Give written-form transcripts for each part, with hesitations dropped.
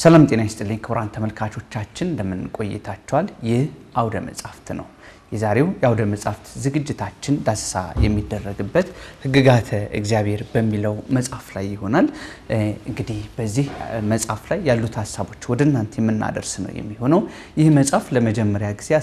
ሰላም ጤና ይስጥልኝ ክቡራን ተመልካቾቻችን እንደምን ቆይታችኋል? ይህ አውደ መጻሕፍት ነው። የዛሬው የአውደ መጻሕፍት ዝግጅታችን ዳሰሳ የሚደረግበት ሕግጋተ እግዚአብሔር በሚለው መጽሐፍ ላይ ይሆናል። እንግዲህ በዚህ መጽሐፍ ላይ ያሉት ሐሳቦች ወደ እናንተ የምናደርስ ነው የሚሆነው። ይህ መጽሐፍ ለመጀመሪያ ጊዜ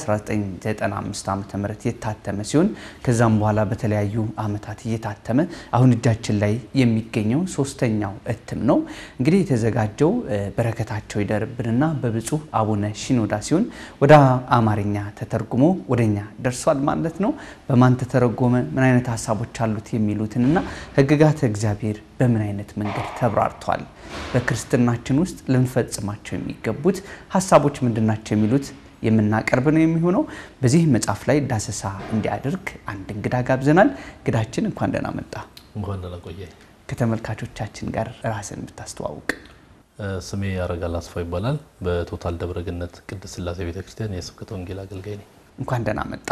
1995 ዓ.ም የታተመ ሲሆን ከዛም በኋላ በተለያዩ ዓመታት እየታተመ አሁን እጃችን ላይ የሚገኘው ሶስተኛው እትም ነው። እንግዲህ የተዘጋጀው በረከታቸው ይደርብንና በብፁዕ አቡነ ሺኖዳ ሲሆን ወደ አማርኛ ተተርጉሞ ወደኛ ደርሷል ማለት ነው። በማን ተተረጎመ፣ ምን አይነት ሐሳቦች አሉት የሚሉትንና ሕግጋተ እግዚአብሔር በምን አይነት መንገድ ተብራርቷል፣ በክርስትናችን ውስጥ ልንፈጽማቸው የሚገቡት ሐሳቦች ምንድናቸው የሚሉት የምናቀርብ ነው የሚሆነው። በዚህ መጽሐፍ ላይ ዳሰሳ እንዲያደርግ አንድ እንግዳ ጋብዘናል። እንግዳችን እንኳን ደህና መጣ። እንኳን ደህና ቆየ። ከተመልካቾቻችን ጋር ራስን ብታስተዋውቅ። ስሜ ያረጋል አስፋው ይባላል። በቶታል ደብረገነት ቅድስት ሥላሴ ቤተክርስቲያን የስብከተ ወንጌል አገልጋይ ነኝ። እንኳን ደህና መጣ።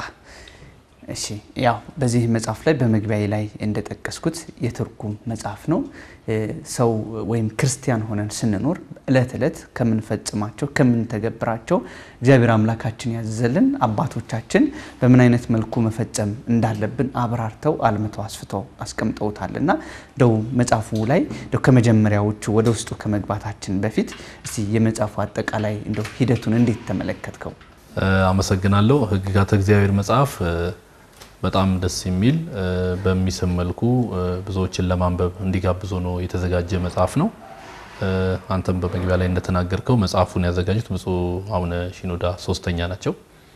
እሺ ያው በዚህ መጽሐፍ ላይ በመግቢያዬ ላይ እንደጠቀስኩት የትርጉም መጽሐፍ ነው። ሰው ወይም ክርስቲያን ሆነን ስንኖር እለት እለት ከምንፈጽማቸው ከምንተገብራቸው እግዚአብሔር አምላካችን ያዘዘልን አባቶቻችን በምን አይነት መልኩ መፈጸም እንዳለብን አብራርተው አልምተው አስፍተው አስቀምጠውታልና ደው መጽሐፉ ላይ ደው ከመጀመሪያዎቹ ወደ ውስጡ ከመግባታችን በፊት እስቲ የመጽሐፉ አጠቃላይ እንደው ሂደቱን እንዴት ተመለከትከው? አመሰግናለሁ። ሕግጋተ እግዚአብሔር መጽሐፍ በጣም ደስ የሚል በሚስም መልኩ ብዙዎችን ለማንበብ እንዲጋብዙ ነው የተዘጋጀ መጽሐፍ ነው። አንተም በመግቢያ ላይ እንደተናገርከው መጽሐፉን ያዘጋጁት ብፁዕ አቡነ ሺኖዳ ሶስተኛ ናቸው።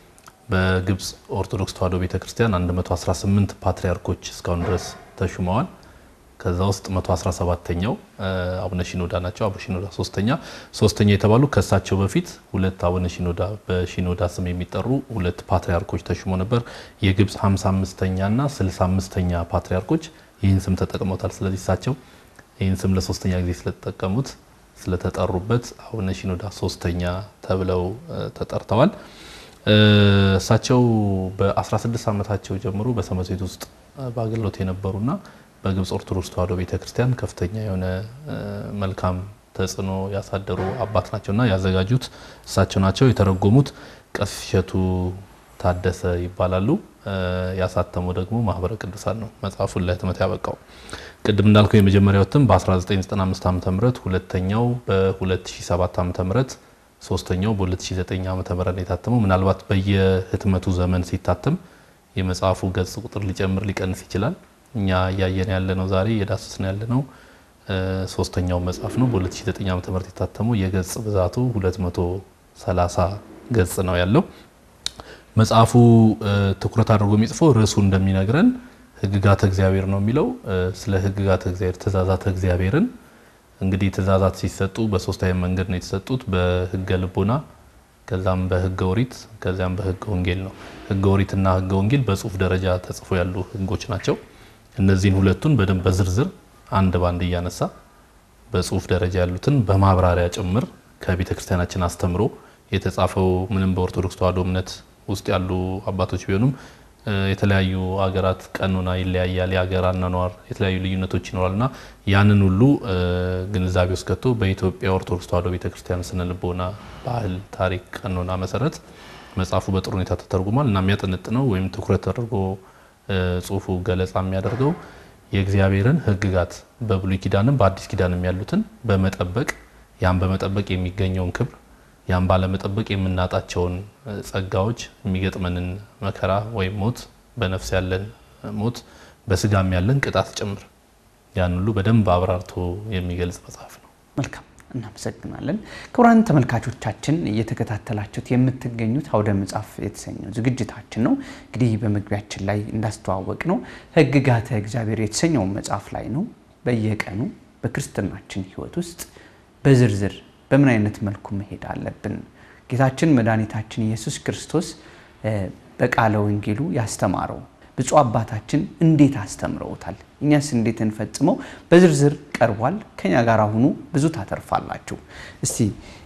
በግብጽ ኦርቶዶክስ ተዋሕዶ ቤተክርስቲያን 118 ፓትሪያርኮች እስካሁን ድረስ ተሹመዋል። ከዛ ውስጥ 117ኛው አቡነ ሺኖዳ ናቸው። አቡነ ሺኖዳ ሶስተኛ የተባሉ ከሳቸው በፊት ሁለት አቡነ ሺኖዳ በሺኖዳ ስም የሚጠሩ ሁለት ፓትሪያርኮች ተሹሞ ነበር። የግብጽ 55ኛና 65ኛ ፓትሪያርኮች ይህን ስም ተጠቅመውታል። ስለዚህ እሳቸው ይህን ስም ለሶስተኛ ጊዜ ስለተጠቀሙት ስለተጠሩበት አቡነ ሺኖዳ ሶስተኛ ተብለው ተጠርተዋል። እሳቸው በ16 ዓመታቸው ጀምሮ በሰንበት ቤት ውስጥ በአገልግሎት የነበሩና በግብጽ ኦርቶዶክስ ተዋሕዶ ቤተክርስቲያን ከፍተኛ የሆነ መልካም ተጽዕኖ ያሳደሩ አባት ናቸውና ያዘጋጁት እሳቸው ናቸው። የተረጎሙት ቀሲስ እሸቱ ታደሰ ይባላሉ። ያሳተሙ ደግሞ ማህበረ ቅዱሳን ነው መጽሐፉን ለህትመት ያበቃው። ቅድም እንዳልከው የመጀመሪያው እትም በ1995 ዓ.ም፣ ሁለተኛው በ2007 ዓ.ም፣ ሶስተኛው በ2009 ዓ.ም የታተመው። ምናልባት በየህትመቱ ዘመን ሲታተም የመጽሐፉ ገጽ ቁጥር ሊጨምር ሊቀንስ ይችላል። እኛ ያየን ያለነው ዛሬ የዳሰስን ያለነው ሶስተኛው መጽሐፍ ነው። በ2009 ዓ.ም የታተመው የገጽ ብዛቱ 230 ገጽ ነው ያለው። መጽሐፉ ትኩረት አድርጎ የሚጽፈው ርዕሱ እንደሚነግረን ሕግጋተ እግዚአብሔር ነው የሚለው። ስለ ሕግጋተ እግዚአብሔር ትእዛዛተ እግዚአብሔርን እንግዲህ ትእዛዛት ሲሰጡ በሶስት አይነት መንገድ ነው የተሰጡት። በሕገ ልቦና፣ ከዛም በሕገ ኦሪት፣ ከዛም በሕገ ወንጌል ነው። ሕገ ኦሪትና ሕገ ወንጌል በጽሁፍ ደረጃ ተጽፎ ያሉ ሕጎች ናቸው። እነዚህን ሁለቱን በደንብ በዝርዝር አንድ ባንድ እያነሳ በጽሁፍ ደረጃ ያሉትን በማብራሪያ ጭምር ከቤተ ክርስቲያናችን አስተምሮ የተጻፈው ምንም በኦርቶዶክስ ተዋሕዶ እምነት ውስጥ ያሉ አባቶች ቢሆኑም የተለያዩ ሀገራት ቀኖና ይለያያል፣ የሀገር አኗኗር የተለያዩ ልዩነቶች ይኖራልና ያንን ሁሉ ግንዛቤ ውስጥ ከቶ በኢትዮጵያ ኦርቶዶክስ ተዋሕዶ ቤተክርስቲያን ስነ ልቦና፣ ባህል፣ ታሪክ፣ ቀኖና መሰረት መጽሐፉ በጥሩ ሁኔታ ተተርጉሟል እና የሚያጠነጥነው ወይም ትኩረት ተደርጎ ጽሁፉ ገለጻ የሚያደርገው የእግዚአብሔርን ሕግጋት በብሉይ ኪዳንም በአዲስ ኪዳንም ያሉትን በመጠበቅ ያን በመጠበቅ የሚገኘውን ክብር ያን ባለመጠበቅ የምናጣቸውን ጸጋዎች የሚገጥመንን መከራ ወይም ሞት፣ በነፍስ ያለን ሞት፣ በስጋም ያለን ቅጣት ጭምር ያን ሁሉ በደንብ አብራርቶ የሚገልጽ መጽሐፍ ነው። መልካም እናመሰግናለን። ክቡራን ተመልካቾቻችን እየተከታተላችሁት የምትገኙት አውደ መጽሐፍ የተሰኘው ዝግጅታችን ነው። እንግዲህ በመግቢያችን ላይ እንዳስተዋወቅ ነው ሕግጋተ እግዚአብሔር የተሰኘው መጽሐፍ ላይ ነው በየቀኑ በክርስትናችን ሕይወት ውስጥ በዝርዝር በምን አይነት መልኩ መሄድ አለብን ጌታችን መድኃኒታችን ኢየሱስ ክርስቶስ በቃለ ወንጌሉ ያስተማረው ብፁዕ አባታችን እንዴት አስተምረውታል፣ እኛስ እንዴት እንፈጽመው በዝርዝር ቀርቧል። ከኛ ጋር ሁኑ፣ ብዙ ታተርፋላችሁ። እስቲ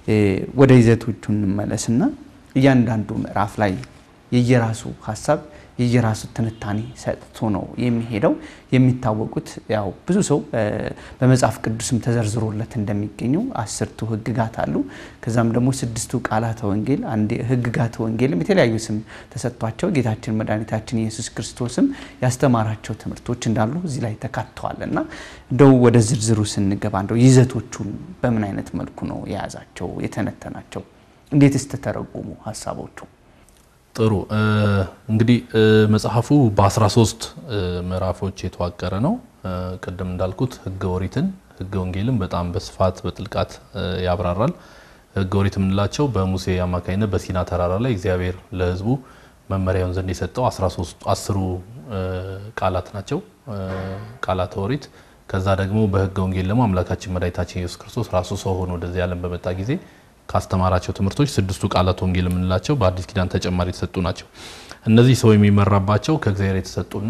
ወደ ይዘቶቹ እንመለስና እያንዳንዱ ምዕራፍ ላይ የየራሱ ሐሳብ የየራሱ ትንታኔ ሰጥቶ ነው የሚሄደው። የሚታወቁት ያው ብዙ ሰው በመጽሐፍ ቅዱስም ተዘርዝሮለት እንደሚገኙ 10ቱ ህግጋት አሉ። ከዛም ደግሞ 6ቱ ቃላተ ወንጌል አንድ ህግጋተ ወንጌልም የተለያዩ ስም ተሰጥቷቸው ጌታችን መድኃኒታችን ኢየሱስ ክርስቶስም ያስተማራቸው ትምህርቶች እንዳሉ እዚህ ላይ ተካተዋልና እንደው ወደ ዝርዝሩ ስንገባ እንደው ይዘቶቹን በምን አይነት መልኩ ነው የያዛቸው የተነተናቸው? እንዴትስ ተተረጎሙ ሐሳቦቹ? ጥሩ እንግዲህ መጽሐፉ በ13 ምዕራፎች የተዋቀረ ነው። ቀደም እንዳልኩት ህገ ኦሪትን ህገ ወንጌልን በጣም በስፋት በጥልቀት ያብራራል። ህገ ኦሪት ምንላቸው በሙሴ አማካይነት በሲና ተራራ ላይ እግዚአብሔር ለህዝቡ መመሪያውን ዘንድ የሰጠው 10ሩ ቃላት ናቸው፣ ቃላተ ኦሪት። ከዛ ደግሞ በህገ ወንጌል ደግሞ አምላካችን መድኃኒታችን ኢየሱስ ክርስቶስ ራሱ ሰው ሆኖ ወደዚህ ዓለም በመጣ ጊዜ ካስተማራቸው ትምህርቶች 6ቱ ቃላተ ወንጌል ምንላቸው በአዲስ ኪዳን ተጨማሪ የተሰጡ ናቸው። እነዚህ ሰው የሚመራባቸው ከእግዚአብሔር የተሰጡና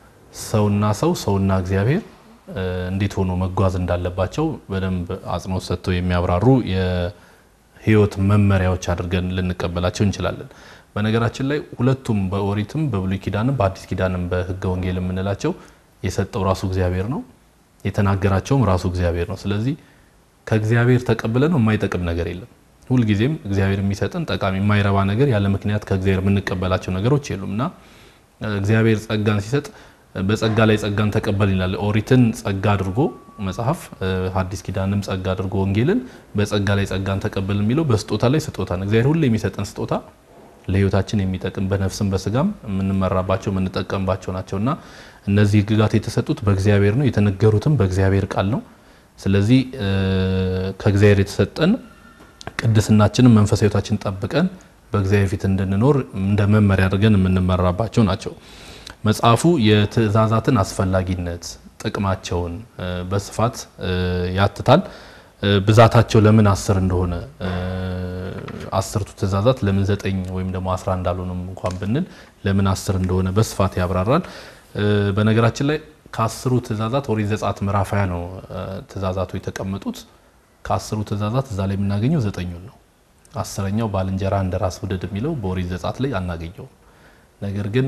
ሰውና እግዚአብሔር እንዴት ሆኖ መጓዝ እንዳለባቸው በደንብ አጽንኦት ሰጥተው የሚያብራሩ የህይወት መመሪያዎች አድርገን ልንቀበላቸው እንችላለን። በነገራችን ላይ ሁለቱም በኦሪትም በብሉይ ኪዳንም በአዲስ ኪዳንም በህገ ወንጌል ምንላቸው የሰጠው ራሱ እግዚአብሔር ነው፣ የተናገራቸውም ራሱ እግዚአብሔር ነው። ስለዚህ ከእግዚአብሔር ተቀብለን የማይጠቅም ነገር የለም። ሁሉ ጊዜም እግዚአብሔር የሚሰጠን ጠቃሚ የማይረባ ነገር ያለ ምክንያት ከእግዚአብሔር የምንቀበላቸው ነገሮች የሉምና እግዚአብሔር ጸጋን ሲሰጥ በጸጋ ላይ ጸጋን ተቀበል ይላል። ኦሪትን ጸጋ አድርጎ መጽሐፍ ሐዲስ ኪዳንም ጸጋ አድርጎ ወንጌልን በጸጋ ላይ ጸጋን ተቀበል የሚለው በስጦታ ላይ ስጦታ ነው። እግዚአብሔር ሁሉ የሚሰጠን ስጦታ ለህይወታችን የሚጠቅም በነፍስም በስጋም የምንመራባቸው የምንጠቀምባቸው ናቸውና እነዚህ ህግጋት የተሰጡት በእግዚአብሔር ነው፣ የተነገሩትም በእግዚአብሔር ቃል ነው። ስለዚህ ከእግዚአብሔር የተሰጠን ቅድስናችንን መንፈሳዊ ህይወታችንን ጠብቀን በእግዚአብሔር ፊት እንድንኖር እንደ መመሪያ አድርገን የምንመራባቸው ናቸው። መጽሐፉ የትእዛዛትን አስፈላጊነት ጥቅማቸውን በስፋት ያትታል። ብዛታቸው ለምን 10 እንደሆነ 10ቱ ትእዛዛት ለምን 9 ወይም ደግሞ 11 እንዳልሆነም እንኳን ብንል ለምን 10 እንደሆነ በስፋት ያብራራል። በነገራችን ላይ ከ10ሩ ትእዛዛት ኦሪት ዘጸአት ምዕራፍ 20 ነው ትእዛዛቱ የተቀመጡት። ከ10ሩ ትእዛዛት እዛ ላይ የምናገኘው 9ኙን ነው። 10ኛው ባልንጀራ እንደራስ ውደድ የሚለው በኦሪት ዘጸአት ላይ አናገኘው። ነገር ግን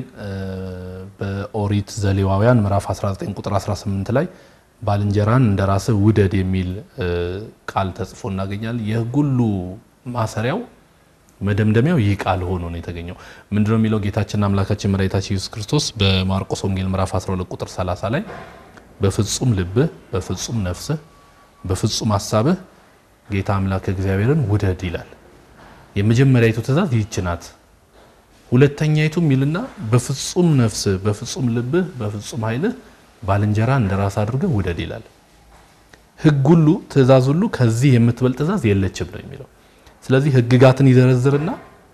በኦሪት ዘሌዋውያን ምዕራፍ 19 ቁጥር 18 ላይ ባልንጀራን እንደራስ ውደድ የሚል ቃል ተጽፎ እናገኛለን። የሁሉ ማሰሪያው መደምደሚያው ይህ ቃል ሆኖ ነው የተገኘው። ምንድነው የሚለው? ጌታችንና አምላካችን መድኃኒታችን ኢየሱስ ክርስቶስ በማርቆስ ወንጌል ምዕራፍ 12 ቁጥር 30 ላይ በፍጹም ልብህ፣ በፍጹም ነፍስህ፣ በፍጹም ሐሳብህ ጌታ አምላክ እግዚአብሔርን ውደድ ይላል። የመጀመሪያይቱ ትእዛዝ ይህች ናት። ሁለተኛይቱ ሚልና በፍጹም ነፍስህ፣ በፍጹም ልብህ፣ በፍጹም ኃይልህ ባልንጀራ እንደራስ አድርገህ ውደድ ይላል። ህግ ሁሉ ትእዛዝ ሁሉ ከዚህ የምትበልጥ ትእዛዝ የለችም ነው የሚለው። ስለዚህ ህግጋትን ይዘረዝርና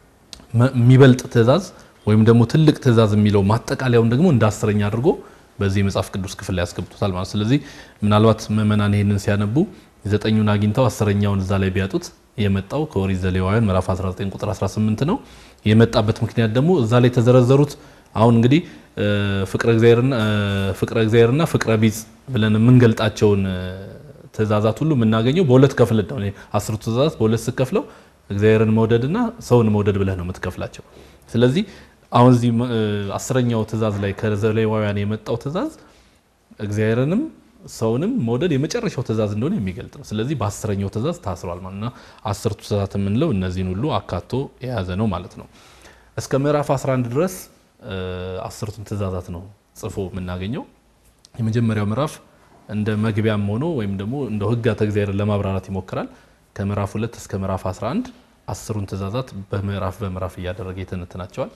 የሚበልጥ ትእዛዝ ወይም ደግሞ ትልቅ ትእዛዝ የሚለው ማጠቃለያውን ደግሞ እንደ 10ኛ አድርጎ በዚህ መጽሐፍ ቅዱስ ክፍል ላይ ያስቀምጡታል ማለት። ስለዚህ ምናልባት ምእመናን ይሄንን ሲያነቡ 9ኙን አግኝተው 10ኛውን እዛ ላይ ቢያጡት የመጣው ከኦሪት ዘሌዋውያን ምዕራፍ 19 ቁጥር 18 ነው። የመጣበት ምክንያት ደግሞ እዛ ላይ ተዘረዘሩት አሁን እንግዲህ ፍቅረ እግዚአብሔርና ፍቅረ ቢጽ ብለን የምንገልጣቸውን ትእዛዛት ሁሉ የምናገኘው በሁለት ከፍል ነው። 10ቱ ትእዛዛት በሁለት ስከፍለው እግዚአብሔርን መውደድና ሰውን መውደድ ብለህ ነው የምትከፍላቸው። ስለዚህ አሁን እዚህ 10ኛው ትእዛዝ ላይ ከዘሌዋውያን የመጣው ትእዛዝ እግዚአብሔርንም ሰውንም መውደድ የመጨረሻው ትእዛዝ እንደሆነ የሚገልጥ ነው። ስለዚህ በ10ኛው ትእዛዝ ታስሯል ማለትና 10ቱ ትእዛዛት የምንለው እነዚህን ሁሉ አካቶ የያዘ ነው ማለት ነው። እስከ ምዕራፍ 11 ድረስ 10ቱን ትእዛዛት ነው ጽፎ የምናገኘው። የመጀመሪያው ምዕራፍ እንደ መግቢያም ሆኖ ወይም ደግሞ እንደ ህግጋተ እግዚአብሔር ለማብራራት ይሞክራል። ከምዕራፍ 2 እስከ ምዕራፍ 11 10ሩን ትእዛዛት በምዕራፍ እያደረገ የተነተናቸዋል።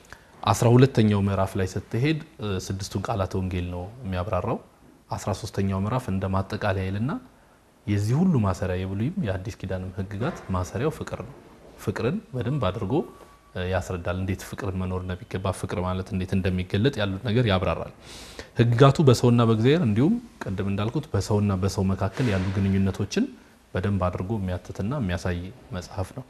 12ኛው ምዕራፍ ላይ ስትሄድ 6ቱን ቃላተ ወንጌል ነው የሚያብራራው። 13ኛው ምዕራፍ እንደ ማጠቃለያ ይልና የዚህ ሁሉ ማሰሪያ የብሉይም የአዲስ ኪዳንም ህግጋት ማሰሪያው ፍቅር ነው። ፍቅርን በደንብ አድርጎ ያስረዳል። እንዴት ፍቅርን መኖር እንደሚገባ፣ ፍቅር ማለት እንዴት እንደሚገለጥ ያሉት ነገር ያብራራል። ህግጋቱ በሰውና በእግዚአብሔር እንዲሁም ቀደም እንዳልኩት በሰውና በሰው መካከል ያሉ ግንኙነቶችን በደንብ አድርጎ የሚያትትና የሚያሳይ መጽሐፍ ነው።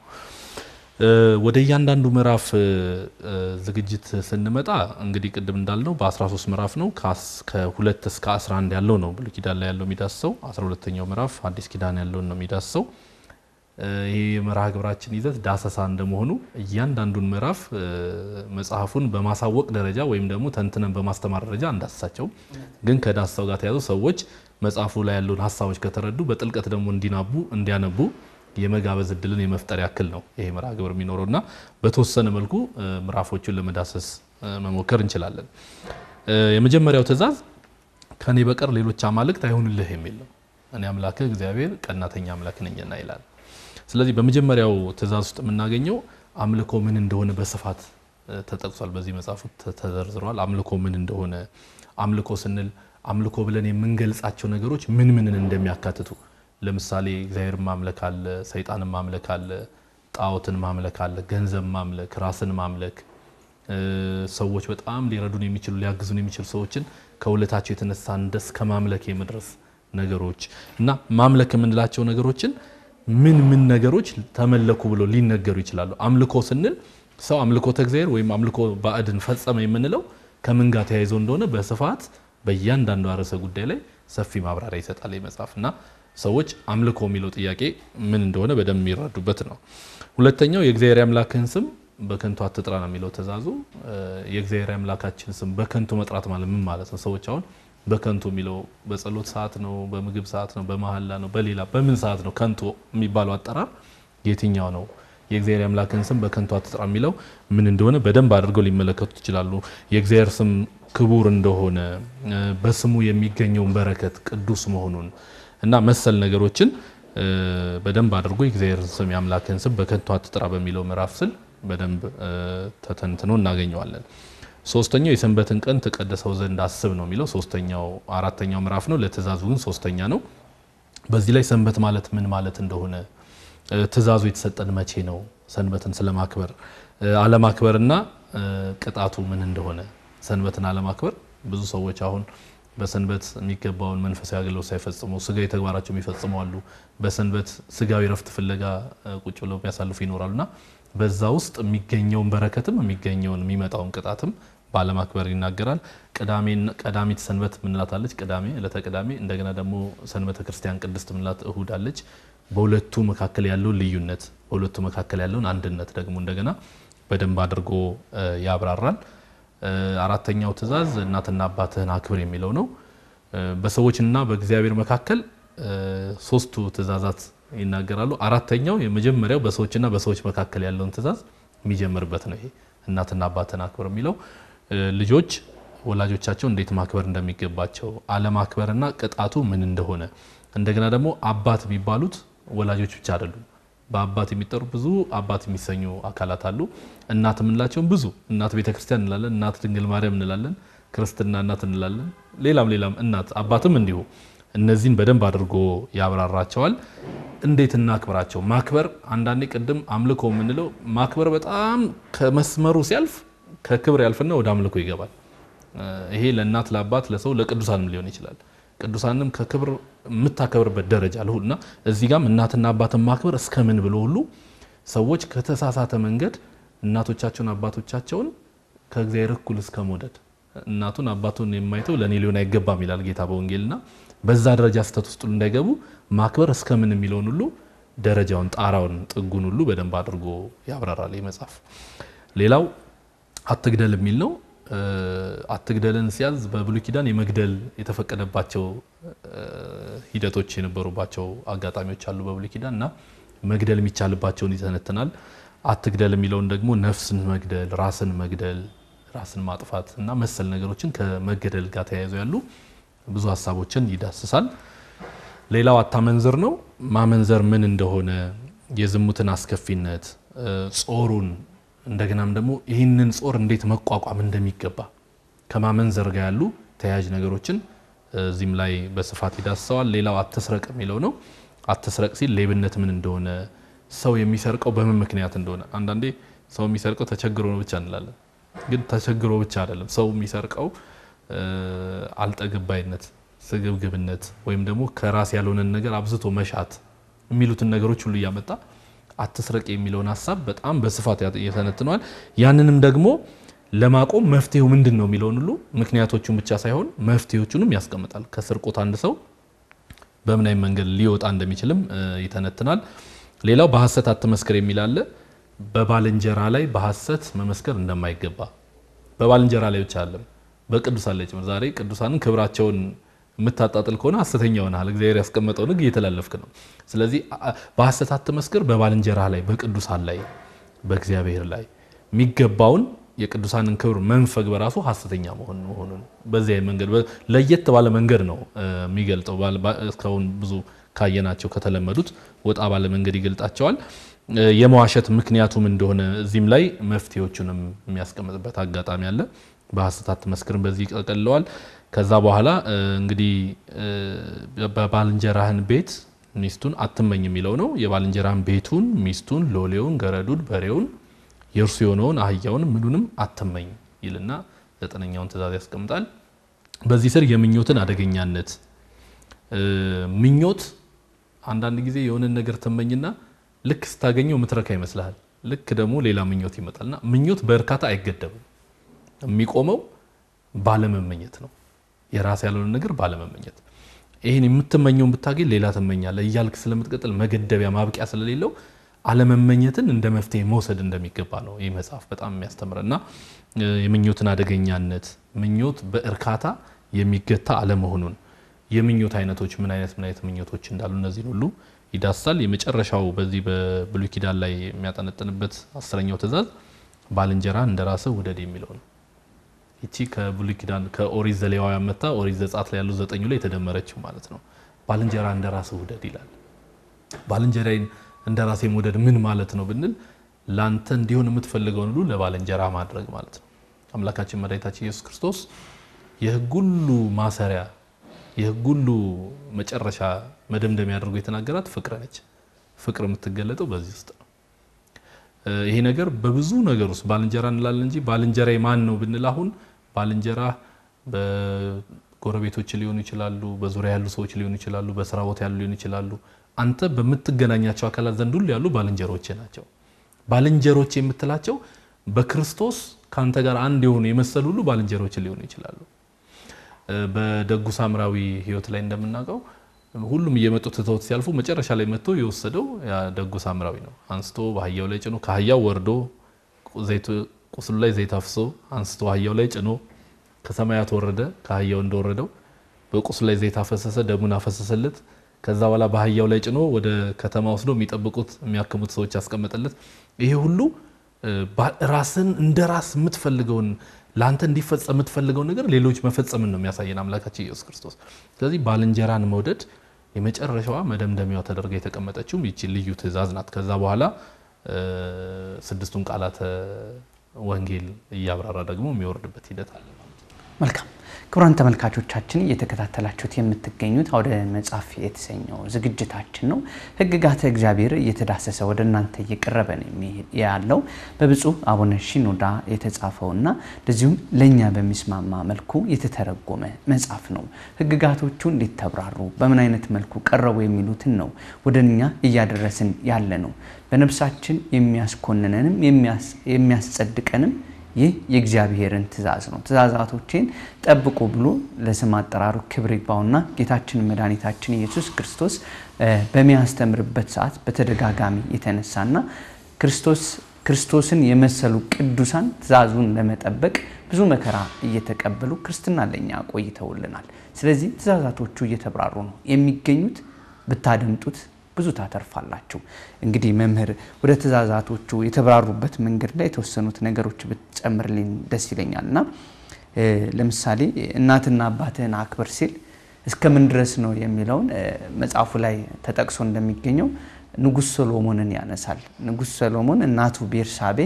ወደ እያንዳንዱ ምዕራፍ ዝግጅት ስንመጣ እንግዲህ ቀደም እንዳልነው በ13 ምዕራፍ ነው። ከ2 እስከ 11 ያለው ነው ብሉይ ኪዳን ላይ ያለው የሚዳስሰው። 12ኛው ምዕራፍ አዲስ ኪዳን ያለው ነው የሚዳስሰው። ይሄ መርሃ ግብራችን ይዘት ዳሰሳ እንደመሆኑ እያንዳንዱን ምዕራፍ መጽሐፉን በማሳወቅ ደረጃ ወይም ደግሞ ተንትነን በማስተማር ደረጃ እንዳስሳቸው ግን ከዳሰሳው ጋር ተያዙ ሰዎች መጽሐፉ ላይ ያሉን ሐሳቦች ከተረዱ በጥልቀት ደግሞ እንዲያነቡ የመጋበዝ እድልን የመፍጠር ያክል ነው ይሄ መርሃ ግብር የሚኖርና በተወሰነ መልኩ ምዕራፎቹን ለመዳሰስ መሞከር እንችላለን። የመጀመሪያው ትእዛዝ ከኔ በቀር ሌሎች አማልክት አይሁንልህ የሚል ነው። እኔ አምላክህ እግዚአብሔር ቀናተኛ አምላክ ነኝና ይላል። ስለዚህ በመጀመሪያው ትእዛዝ ውስጥ የምናገኘው አምልኮ ምን እንደሆነ በስፋት ተጠቅሷል። በዚህ መጽሐፍ ተዘርዝሯል። አምልኮ ምን እንደሆነ አምልኮ ስንል አምልኮ ብለን የምንገልጻቸው ነገሮች ምን እንደሚያካትቱ ለምሳሌ እግዚአብሔር ማምለክ አለ፣ ሰይጣንን ማምለክ አለ፣ ጣዖትን ማምለክ አለ፣ ገንዘብ ማምለክ፣ ራስን ማምለክ፣ ሰዎች በጣም ሊረዱን የሚችሉ ሊያግዙን የሚችሉ ሰዎችን ከውለታቸው የተነሳ እንደስ ከማምለክ የመድረስ ነገሮች እና ማምለክ የምንላቸው ነገሮችን ምን ነገሮች ተመለኩ ብሎ ሊነገሩ ይችላሉ። አምልኮ ስንል ሰው አምልኮተ እግዚአብሔር ወይም አምልኮ ባዕድን ፈጸመ የምንለው ከምን ጋር ተያይዞ እንደሆነ በስፋት በእያንዳንዱ ርዕሰ ጉዳይ ላይ ሰፊ ማብራሪያ ይሰጣል መጽሐፍና ሰዎች አምልኮ የሚለው ጥያቄ ምን እንደሆነ በደንብ የሚረዱበት ነው። ሁለተኛው የእግዚአብሔር አምላክን ስም በከንቱ አትጥራ ነው የሚለው ትእዛዙ። የእግዚአብሔር አምላካችን ስም በከንቱ መጥራት ማለት ምን ማለት ነው? ሰዎች አሁን በከንቱ የሚለው በጸሎት ሰዓት ነው፣ በምግብ ሰዓት ነው፣ በመሐላ ነው፣ በሌላ በምን ሰዓት ነው ከንቱ የሚባለው አጠራር የትኛው ነው? የእግዚአብሔር አምላክን ስም በከንቱ አትጥራ የሚለው ምን እንደሆነ በደንብ አድርገው ሊመለከቱት ይችላሉ። የእግዚአብሔር ስም ክቡር እንደሆነ በስሙ የሚገኘው በረከት ቅዱስ መሆኑን እና መሰል ነገሮችን በደንብ አድርጎ የእግዚአብሔር ስም የአምላክን ስም በከንቱ አትጥራ በሚለው ምዕራፍ ስል በደንብ ተተንትኖ እናገኘዋለን። ሶስተኛው የሰንበትን ቀን ተቀደሰው ዘንድ አስብ ነው የሚለው አራተኛው ምዕራፍ ነው። ለትእዛዙ ግን ሶስተኛ ነው። በዚህ ላይ ሰንበት ማለት ምን ማለት እንደሆነ ትእዛዙ የተሰጠን መቼ ነው፣ ሰንበትን ስለማክበር አለማክበርና ቅጣቱ ምን እንደሆነ ሰንበትን አለማክበር ብዙ ሰዎች አሁን በሰንበት የሚገባውን መንፈሳዊ አገልግሎት ሳይፈጽሙ ስጋዊ ተግባራቸው የሚፈጽሙ አሉ። በሰንበት ስጋዊ ረፍት ፍለጋ ቁጭ ብለው የሚያሳልፉ ይኖራሉና በዛ ውስጥ የሚገኘውን በረከትም የሚመጣውን ቅጣትም ባለማክበር ይናገራል። ቀዳሚት ሰንበት ምንላታለች፣ ለተቀዳሚ እንደገና ደግሞ ሰንበተ ክርስቲያን ቅድስት ምንላት እሁድ አለች። በሁለቱ መካከል ያለው ልዩነት በሁለቱ መካከል ያለውን አንድነት ደግሞ እንደገና በደንብ አድርጎ ያብራራል። አራተኛው ትእዛዝ እናትና አባትህን አክብር የሚለው ነው። በሰዎችና በእግዚአብሔር መካከል ሶስቱ ትእዛዛት ይናገራሉ። አራተኛው የመጀመሪያው በሰዎችና በሰዎች መካከል ያለውን ትእዛዝ የሚጀምርበት ነው። ይሄ እናትና አባትህን አክብር የሚለው ልጆች ወላጆቻቸው እንዴት ማክበር እንደሚገባቸው አለማክበርና ቅጣቱ ምን እንደሆነ እንደገና ደግሞ አባት የሚባሉት ወላጆች ብቻ አይደሉም። በአባት የሚጠሩ ብዙ አባት የሚሰኙ አካላት አሉ። እናት ምንላቸው ብዙ እናት ቤተክርስቲያን እንላለን፣ እናት ድንግል ማርያም እንላለን፣ ክርስትና እናት እንላለን፣ ሌላም እናት አባትም እንዲሁ። እነዚህን በደንብ አድርጎ ያብራራቸዋል። እንዴት እናክብራቸው? ማክበር አንዳንዴ ቅድም አምልኮ የምንለው ማክበር በጣም ከመስመሩ ሲያልፍ ከክብር ያልፍና ወደ አምልኮ ይገባል። ይሄ ለእናት ለአባት ለሰው ለቅዱሳንም ሊሆን ይችላል። ቅዱሳንም ከክብር የምታከብርበት ደረጃ ለሁሉና እዚህ ጋርም እናትና አባትን ማክበር እስከምን ብሎ ሁሉ ሰዎች ከተሳሳተ መንገድ እናቶቻቸውን አባቶቻቸውን ከእግዚአብሔር እኩል እስከ መውደድ እናቱን አባቱን የማይተው ለኔ ሊሆን አይገባም ይላል ጌታ በወንጌልና በዛ ደረጃ ስተት ውስጥ እንዳይገቡ ማክበር እስከምን የሚለውን ሁሉ ደረጃውን ጣራውን ጥጉን ሁሉ በደንብ አድርጎ ያብራራል መጽሐፍ። ሌላው አትግደል የሚል ነው። አትግደልን ሲያዝ በብሉይ ኪዳን የመግደል የተፈቀደባቸው ሂደቶች የነበሩባቸው አጋጣሚዎች አሉ በብሉይ ኪዳንና መግደል የሚቻልባቸውን ይተነትናል። አትግደል የሚለውን ደግሞ ነፍስን መግደል፣ ራስን ማጥፋት እና መሰል ነገሮችን ከመገደል ጋር ተያይዘው ያሉ ብዙ ሐሳቦችን ይዳስሳል። ሌላው አታመንዝር ነው። ማመንዘር ምን እንደሆነ የዝሙትን አስከፊነት ጾሩን እንደገናም ደግሞ ይህንን ጾር እንዴት መቋቋም እንደሚገባ ከማመንዘር ጋር ያሉ ተያያዥ ነገሮችን እዚህም ላይ በስፋት ይዳስሰዋል። ሌላው አትስረቅ የሚለው ነው። አትስረቅ ሲል ሌብነት ምን እንደሆነ ሰው የሚሰርቀው በምን ምክንያት እንደሆነ አንዳንዴ ሰው የሚሰርቀው ተቸግሮ ነው ብቻ እንላለን። ግን ተቸግሮ ብቻ አይደለም። ሰው የሚሰርቀው አልጠግባይነት፣ ስግብግብነት ወይም ደግሞ ከራስ ያልሆነን ነገር አብዝቶ መሻት የሚሉትን ነገሮች ሁሉ ያመጣ አትስረቅ የሚለውን ሐሳብ በጣም በስፋት ያተነትነዋል። ያንንም ደግሞ ለማቆም መፍትሄው ምንድነው የሚለውን ሁሉ ምክንያቶቹን ብቻ ሳይሆን መፍትሄዎቹንም ያስቀምጣል። ከስርቆት አንድ ሰው በምን አይነት መንገድ ሊወጣ እንደሚችልም ይተነትናል። ሌላው በሐሰት አትመስክር የሚል አለ። በባልንጀራ ላይ በሐሰት መመስከር እንደማይገባ በባልንጀራ ላይ ብቻ አይደለም በቅዱሳን ላይ ጭምር። ዛሬ ቅዱሳንን ክብራቸውን የምታጣጥል ከሆነ ሐሰተኛ ሆነሃል። እግዚአብሔር ያስቀመጠውን ሕግ እየተላለፍክ ነው። ስለዚህ በሐሰት አትመስክር፣ በባልንጀራ ላይ በቅዱሳን ላይ በእግዚአብሔር ላይ የሚገባውን የቅዱሳንን ክብር መንፈግ በራሱ ሐሰተኛ መሆኑን በዚህ መንገድ ለየት ባለ መንገድ ነው የሚገልጠው። እስካሁን ብዙ ካየናቸው ከተለመዱት ወጣ ባለ መንገድ ይገልጣቸዋል። የመዋሸት ምክንያቱም እንደሆነ እዚህም ላይ መፍትሄዎቹንም የሚያስቀምጥበት አጋጣሚ አለ። በሐሰት አትመስክርም በዚህ ይቀጥለዋል። ከዛ በኋላ እንግዲህ በባልንጀራህን ቤት ሚስቱን አትመኝ የሚለው ነው። የባልንጀራህን ቤቱን፣ ሚስቱን፣ ሎሌውን፣ ገረዱን፣ በሬውን፣ የእርሱ የሆነውን አህያውን ምኑንም አትመኝ ይልና 9ኛውን ትእዛዝ ያስቀምጣል። በዚህ ስር የምኞትን አደገኛነት ምኞት አንዳንድ ጊዜ የሆነ ነገር ተመኝና ልክ ስታገኘው ምትረካ ይመስልሃል። ልክ ደግሞ ሌላ ምኞት ይመጣልና ምኞት በእርካታ አይገደብም። የሚቆመው ባለመመኘት ነው። የራስ ያለውን ነገር ባለመመኘት። ይሄን የምትመኘውን ብታገኝ ሌላ ተመኛለህ እያልክ ስለምትቀጥል መገደቢያ ማብቂያ ስለሌለው አለመመኘትን እንደ መፍትሄ መውሰድ እንደሚገባ ነው ይህ መጽሐፍ በጣም የሚያስተምርና የምኞትን አደገኛነት ምኞት በእርካታ የሚገታ አለመሆኑን የምኞት አይነቶች ምን አይነት ምኞቶች እንዳሉ እነዚህ ሁሉ ይዳሳል። የመጨረሻው በዚህ በብሉይ ኪዳን ላይ የሚያጠነጥንበት 10ኛው ትእዛዝ ባልንጀራ እንደራስህ ውደድ የሚለው ነው። እቺ ከብሉይ ኪዳን ከኦሪት ዘሌዋውያን መጣ ኦሪት ዘጸአት ላይ ያሉ 9 ላይ የተደመረችው ማለት ነው። ባልንጀራ እንደራስህ ውደድ ይላል። ባልንጀራዬን እንደራሴ መውደድ ምን ማለት ነው ብንል ላንተ እንዲሆን የምትፈልገውን ሁሉ ለባልንጀራ ማድረግ ማለት ነው። አምላካችን መድኃኒታችን ኢየሱስ ክርስቶስ የሕግ ሁሉ ማሰሪያ የሕግ ሁሉ መጨረሻ መደምደሚያ አድርጎ የተናገራት ፍቅር ነች። ፍቅር የምትገለጠው በዚህ ውስጥ ነው። ይሄ ነገር በብዙ ነገር ውስጥ ባልንጀራ እንላለን እንጂ ባልንጀራዬ ማን ነው ብንል አሁን ባልንጀራ በጎረቤቶች ሊሆኑ ይችላሉ፣ በዙሪያ ያሉ ሰዎች ሊሆኑ ይችላሉ፣ በስራ ቦታ ያሉ ሊሆኑ ይችላሉ። አንተ በምትገናኛቸው አካላት ዘንድ ሁሉ ያሉ ባልንጀሮች ናቸው። ባልንጀሮች የምትላቸው በክርስቶስ ካንተ ጋር አንድ የሆኑ የመሰሉ ሁሉ ባልንጀሮች ሊሆኑ ይችላሉ። በደጉ ሳምራዊ ህይወት ላይ እንደምናውቀው ሁሉም እየመጡ ትተውት ሲያልፉ መጨረሻ ላይ መጥቶ የወሰደው ያ ደጉ ሳምራዊ ነው። አንስቶ በአህያው ላይ ጭኖ ከአህያው ወርዶ ቁስሉ ላይ ዘይት አፍሶ አንስቶ አህያው ላይ ጭኖ ከሰማያት ወረደ። ከአህያው እንደወረደው በቁስሉ ላይ ዘይት አፈሰሰ፣ ደሙን አፈሰሰለት። ከዛ በኋላ በአህያው ላይ ጭኖ ወደ ከተማ ወስዶ የሚጠብቁት የሚያክሙት ሰዎች ያስቀመጠለት። ይሄ ሁሉ ራስን እንደራስ የምትፈልገውን ላንተ እንዲፈጸም የምትፈልገው ነገር ሌሎች መፈጸምን ነው የሚያሳየን አምላካችን ኢየሱስ ክርስቶስ። ስለዚህ ባልንጀራን መውደድ የመጨረሻዋ መደምደሚያው ተደርጋ የተቀመጠችው ይቺ ልዩ ትእዛዝ ናት። ከዛ በኋላ 6ቱን ቃላተ ወንጌል እያብራራ ደግሞ የሚወርድበት ሂደት አለ። መልካም ክቡራን ተመልካቾቻችን እየተከታተላችሁት የምትገኙት አውደ መጽሐፍ የተሰኘው ዝግጅታችን ነው። ሕግጋተ እግዚአብሔር እየተዳሰሰ ወደ እናንተ እየቀረበ ነው ያለው በብፁዕ አቡነ ሺኖዳ የተጻፈውና እንደዚሁም ለኛ በሚስማማ መልኩ የተተረጎመ መጽሐፍ ነው። ሕግጋቶቹ እንዴት ተብራሩ፣ በምን አይነት መልኩ ቀረቡ የሚሉትን ነው ወደኛ እያደረስን ያለ ነው። በነፍሳችን የሚያስኮንነንም የሚያስጸድቀንም ይህ የእግዚአብሔርን ትእዛዝ ነው። ትእዛዛቶችን ጠብቁ ብሎ ለስም አጠራሩ ክብር ይግባውና ጌታችን መድኃኒታችን ኢየሱስ ክርስቶስ በሚያስተምርበት ሰዓት በተደጋጋሚ የተነሳና ክርስቶስን የመሰሉ ቅዱሳን ትእዛዙን ለመጠበቅ ብዙ መከራ እየተቀበሉ ክርስትና ለኛ ቆይተውልናል። ስለዚህ ትእዛዛቶቹ እየተብራሩ ነው የሚገኙት። ብታደምጡት ብዙ ታተርፋላችሁ። እንግዲህ መምህር ወደ ትእዛዛቶቹ የተብራሩበት መንገድ ላይ የተወሰኑት ነገሮች ብትጨምርልኝ ደስ ይለኛልና ለምሳሌ እናትና አባትህን አክብር ሲል እስከምን ድረስ ነው የሚለውን መጽሐፉ ላይ ተጠቅሶ እንደሚገኘው ንጉስ ሰሎሞንን ያነሳል። ንጉስ ሰሎሞን እናቱ ቤርሳቤ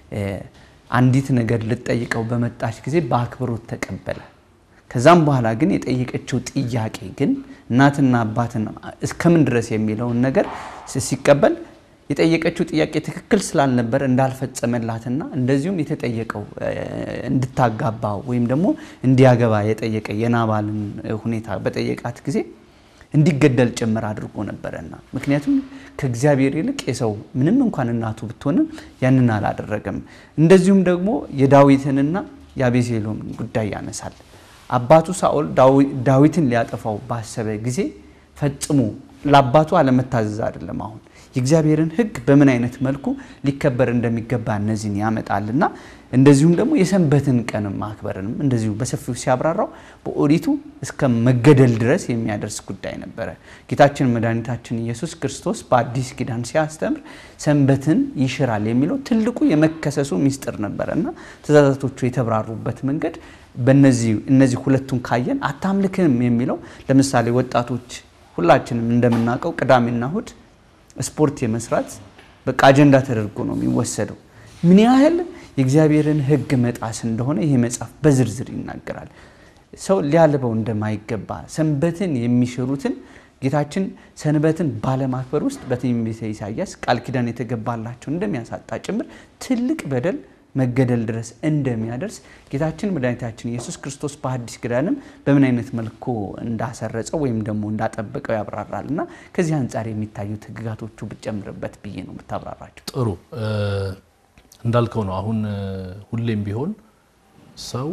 አንዲት ነገር ልትጠይቀው በመጣች ጊዜ በአክብሮት ተቀበለ። ከዛም በኋላ ግን የጠየቀችው ጥያቄ ግን እናትና አባትን እስከምን ድረስ የሚለውን ነገር ሲቀበል የጠየቀችው ጥያቄ ትክክል ስላልነበር እንዳልፈጸመላትና እንደዚሁም የተጠየቀው እንድታጋባ ወይም ደግሞ እንዲያገባ የጠየቀ የናባልን ሁኔታ በጠየቃት ጊዜ እንዲገደል ጭምር አድርጎ ነበርና ምክንያቱም ከእግዚአብሔር ይልቅ የሰው ምንም እንኳን እናቱ ብትሆንም ያንን አላደረገም። እንደዚሁም ደግሞ የዳዊትንና የአቤሴሎምን ጉዳይ ያነሳል። አባቱ ሳኦል ዳዊትን ሊያጠፋው ባሰበ ጊዜ ፈጽሞ ለአባቱ አለመታዘዝ አይደለም አሁን የእግዚአብሔርን ሕግ በምን አይነት መልኩ ሊከበር እንደሚገባ እነዚህን ያመጣልና እንደዚሁም ደግሞ የሰንበትን ቀን ማክበርንም እንደዚሁ በሰፊው ሲያብራራው በኦሪቱ እስከ መገደል ድረስ የሚያደርስ ጉዳይ ነበር ጌታችን መድኃኒታችን ኢየሱስ ክርስቶስ በአዲስ ኪዳን ሲያስተምር ሰንበትን ይሽራል የሚለው ትልቁ የመከሰሱ ሚስጥር ነበርና ትእዛዛቶቹ የተብራሩበት መንገድ በእነዚህ ሁለቱን ካየን አታምልክም የሚለው ለምሳሌ ወጣቶች ሁላችንም እንደምናውቀው ቅዳሜና እሁድ ስፖርት የመስራት በቃ አጀንዳ ተደርጎ ነው የሚወሰደው ምን ያህል የእግዚአብሔርን ሕግ መጣስ እንደሆነ ይሄ መጽሐፍ በዝርዝር ይናገራል ሰው ሊያልበው እንደማይገባ ሰንበትን የሚሽሩትን ጌታችን ሰንበትን ባለማክበር ውስጥ በትንቢተ ኢሳይያስ ቃል ኪዳን የተገባላቸው እንደሚያሳጣ ጭምር ትልቅ በደል መገደል ድረስ እንደሚያደርስ ጌታችን መድኃኒታችን ኢየሱስ ክርስቶስ በአዲስ ኪዳንም በምን አይነት መልኩ እንዳሰረጸው ወይም ደግሞ እንዳጠበቀው ያብራራልና ከዚህ አንፃር የሚታዩት ሕግጋቶቹ ብጨምርበት ብዬ ነው የምታብራራቸው ጥሩ እንዳልከው ነው አሁን ሁሌም ቢሆን ሰው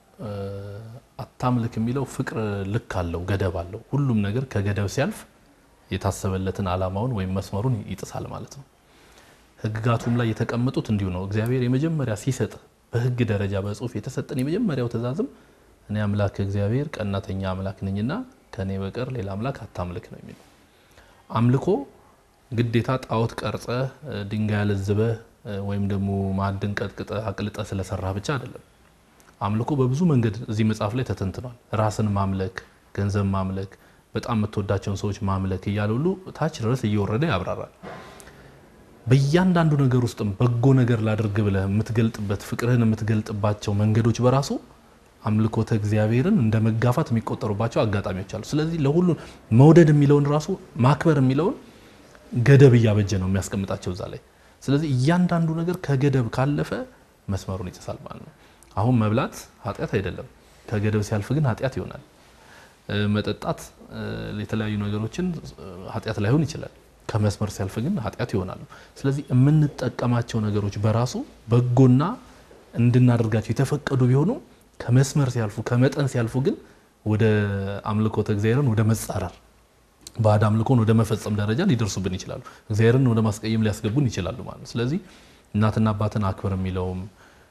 አታምልክ የሚለው ፍቅር ልክ አለው ገደብ አለው ሁሉም ነገር ከገደብ ሲያልፍ የታሰበለትን ዓላማውን ወይም መስመሩን ይጥሳል ማለት ነው ሕግጋቱም ላይ የተቀመጡት እንዲሁ ነው እግዚአብሔር የመጀመሪያ ሲሰጥ በሕግ ደረጃ በጽሁፍ የተሰጠን የመጀመሪያው ትእዛዝም እኔ አምላክ እግዚአብሔር ቀናተኛ አምላክ ነኝና ከኔ በቀር ሌላ አምላክ አታምልክ ነው የሚለው አምልኮ ግዴታ ጣዖት ቀርጸ ድንጋይ ያለዝበ ወይም ደግሞ ማዕድን ቀጥቅጠ አቅልጠ ስለሰራ ብቻ አይደለም አምልኮ በብዙ መንገድ እዚህ መጽሐፍ ላይ ተተንትኗል ራስን ማምለክ ገንዘብ ማምለክ በጣም የምትወዳቸውን ሰዎች ማምለክ እያለ ሁሉ ታች ድረስ እየወረደ ያብራራል በእያንዳንዱ ነገር ውስጥም በጎ ነገር ላድርግ ብለህ የምትገልጥበት ፍቅርህን የምትገልጥባቸው መንገዶች በራሱ አምልኮተ እግዚአብሔርን እንደመጋፋት የሚቆጠሩባቸው አጋጣሚዎች አሉ ስለዚህ ለሁሉ መውደድ የሚለውን ራሱ ማክበር የሚለውን ገደብ ያበጀ ነው የሚያስቀምጣቸው እዛ ላይ ስለዚህ እያንዳንዱ ነገር ከገደብ ካለፈ መስመሩን ይጥሳል ማለት ነው አሁን መብላት ኃጢያት አይደለም ከገደብ ሲያልፍ ግን ኃጢያት ይሆናል መጠጣት የተለያዩ ነገሮችን ኃጢያት ላይሆን ይችላል ከመስመር ሲያልፍ ግን ኃጢያት ይሆናሉ ስለዚህ የምንጠቀማቸው ነገሮች በራሱ በጎና እንድናደርጋቸው የተፈቀዱ ቢሆኑ ከመስመር ሲያልፉ ከመጠን ሲያልፉ ግን ወደ አምልኮተ እግዚአብሔርን ወደ መጻረር ባዕድ አምልኮን ወደ መፈጸም ደረጃ ሊደርሱብን ይችላሉ እግዚአብሔርን ወደ ማስቀየም ሊያስገቡን ይችላሉ ማለት ነው ስለዚህ እናትና አባትን አክብር የሚለውም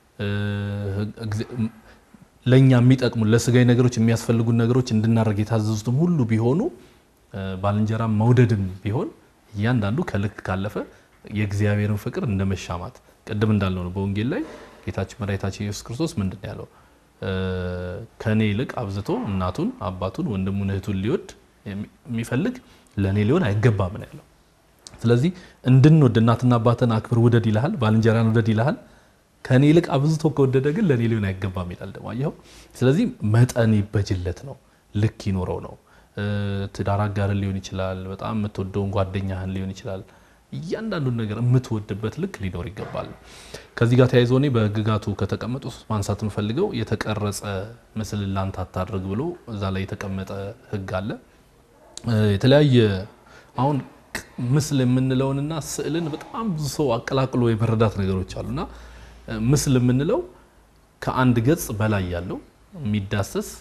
ለኛ የሚጠቅሙ ለስጋይ ነገሮች የሚያስፈልጉ ነገሮች እንድናደርግ የታዘዙትም ሁሉ ቢሆኑ ባልንጀራ መውደድም ቢሆን እያንዳንዱ ከልክ ካለፈ የእግዚአብሔርን ፍቅር እንደመሻማት ቀደም እንዳልነው ነው በወንጌል ላይ ጌታችን መድኃኒታችን ኢየሱስ ክርስቶስ ምንድነው ያለው ከኔ ይልቅ አብዝቶ እናቱን አባቱን ወንድሙን እህቱን ሊወድ የሚፈልግ ለኔ ሊሆን አይገባም ነው ያለው ስለዚህ እንድንወድ እናትና አባትን አክብር ውደድ ይላል ባልንጀራን ውደድ ይላል ከኔ ይልቅ አብዝቶ ከወደደ ግን ለኔ ሊሆን አይገባም ይላል ደግሞ አየው ስለዚህ መጠን ይበጅለት ነው ልክ ይኖረው ነው ትዳር አጋር ሊሆን ይችላል በጣም የምትወደውን ጓደኛህን ሊሆን ይችላል እያንዳንዱ ነገር የምትወድበት ልክ ሊኖር ይገባል ከዚህ ጋር ተያይዞ ነው በሕግጋቱ ከተቀመጡ ማንሳት የምፈልገው የተቀረጸ ምስል ላንተ አታድርግ ብሎ እዛ ላይ የተቀመጠ ሕግ አለ የተለያየ አሁን ምስል የምንለውንና ስዕልን በጣም ብዙ ሰው አቀላቅሎ የመረዳት ነገሮች አሉና ምስል የምንለው ከአንድ ገጽ በላይ ያለው የሚዳሰስ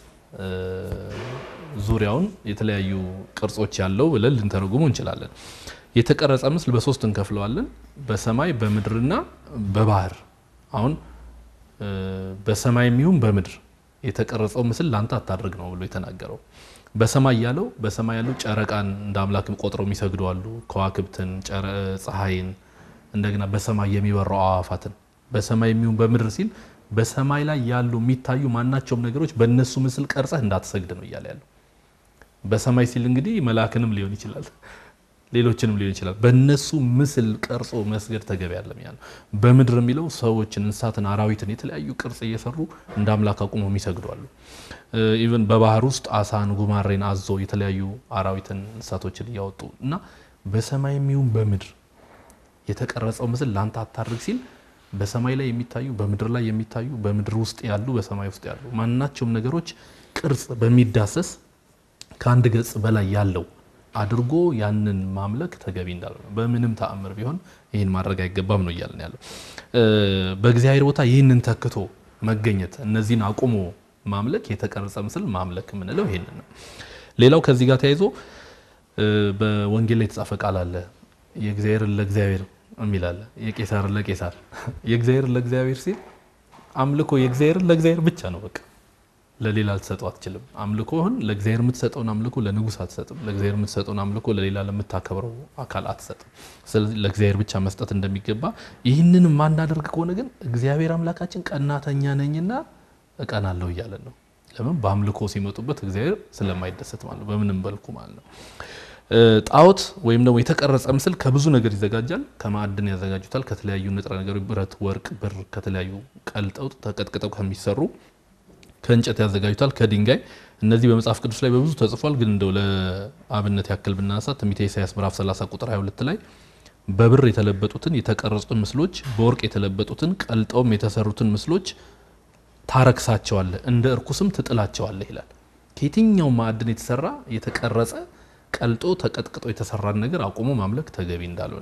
ዙሪያውን የተለያዩ ቅርጾች ያለው ብለን ልንተረጉመው እንችላለን የተቀረጸ ምስል በሶስት እንከፍለዋለን በሰማይ በምድርና በባህር አሁን በሰማይ የሚሆን በምድር የተቀረጸው ምስል ላንተ አታድርግ ነው ብሎ የተናገረው በሰማይ ያለው በሰማይ ያለው ጨረቃን እንደ አምላክ ቆጥረው የሚሰግዱ አሉ ከዋክብትን ፀሐይን እንደገና በሰማይ የሚበረው አዋፋትን በሰማይ የሚሆን በምድር ሲል በሰማይ ላይ ያሉ የሚታዩ ማናቸውም ነገሮች በእነሱ ምስል ቀርጸህ እንዳትሰግድ ነው ይያለ ያለው በሰማይ ሲል እንግዲህ መላእክንም ሊሆን ይችላል ሌሎችንም ሊሆን ይችላል በእነሱ ምስል ቀርጾ መስገድ ተገቢ አይደለም ያለው በምድር የሚለው ሰዎችን እንስሳትን አራዊትን የተለያዩ ቅርጽ እየሰሩ እንደ አምላክ አቁመው የሚሰግዱ አሉ ኢቭን በባህር ውስጥ አሳን ጉማሬን አዞ የተለያዩ አራዊትን እንስሳቶችን ያወጡ እና በሰማይ የሚሆን በምድር የተቀረጸው ምስል ላንተ አታድርግ ሲል በሰማይ ላይ የሚታዩ በምድር ላይ የሚታዩ በምድር ውስጥ ያሉ በሰማይ ውስጥ ያሉ ማናቸውም ነገሮች ቅርጽ በሚዳሰስ ከአንድ ገጽ በላይ ያለው አድርጎ ያንን ማምለክ ተገቢ እንዳልሆነ በምንም ተአምር ቢሆን ይሄን ማድረግ አይገባም ነው ይያልን ያለው በእግዚአብሔር ቦታ ይሄንን ተክቶ መገኘት እነዚህን አቁሞ ማምለክ የተቀረጸ ምስል ማምለክ ምንለው ይሄንን ነው ሌላው ከዚህ ጋር ተያይዞ በወንጌል ላይ የተጻፈ ቃል አለ የእግዚአብሔር ለእግዚአብሔር የሚል አለ የቄሳር ለቄሳር የእግዚአብሔር ለእግዚአብሔር ሲል አምልኮ የእግዚአብሔር ለእግዚአብሔር ብቻ ነው በቃ ለሌላ ልትሰጠው አትችልም አምልኮህን ለእግዚአብሔር የምትሰጠውን አምልኮ ለንጉስ አትሰጥም ለእግዚአብሔር የምትሰጠውን አምልኮ ለሌላ ለምታከብረው አካል አትሰጥም ስለዚህ ለእግዚአብሔር ብቻ መስጠት እንደሚገባ ይህንን ማናደርግ ከሆነ ግን እግዚአብሔር አምላካችን ቀናተኛ ነኝና እቀናለሁ ይያለ ነው ለምን በአምልኮ ሲመጡበት እግዚአብሔር ስለማይደሰት ማለት ነው በምንም በልኩ ማለት ነው ጣዖት ወይም ደግሞ የተቀረጸ ምስል ከብዙ ነገር ይዘጋጃል ከማዕድን ያዘጋጁታል ከተለያዩ ንጥረ ነገሮች ብረት ወርቅ ብር ከተለያዩ ቀልጠው ተቀጥቅጠው ከሚሰሩ ከእንጨት ያዘጋጁታል ከድንጋይ እነዚህ በመጽሐፍ ቅዱስ ላይ በብዙ ተጽፏል ግን እንደው ለአብነት ያክል ብናነሳ ትንቢተ ኢሳይያስ ምዕራፍ 30 ቁጥር 22 ላይ በብር የተለበጡትን የተቀረጹ ምስሎች በወርቅ የተለበጡትን ቀልጠውም የተሰሩትን ምስሎች ታረክሳቸዋለህ እንደ እርኩስም ትጥላቸዋለህ ይላል ከየትኛው ማዕድን የተሰራ የተቀረጸ ቀልጦ ተቀጥቅጦ የተሰራን ነገር አቁሞ ማምለክ ተገቢ እንዳልሆነ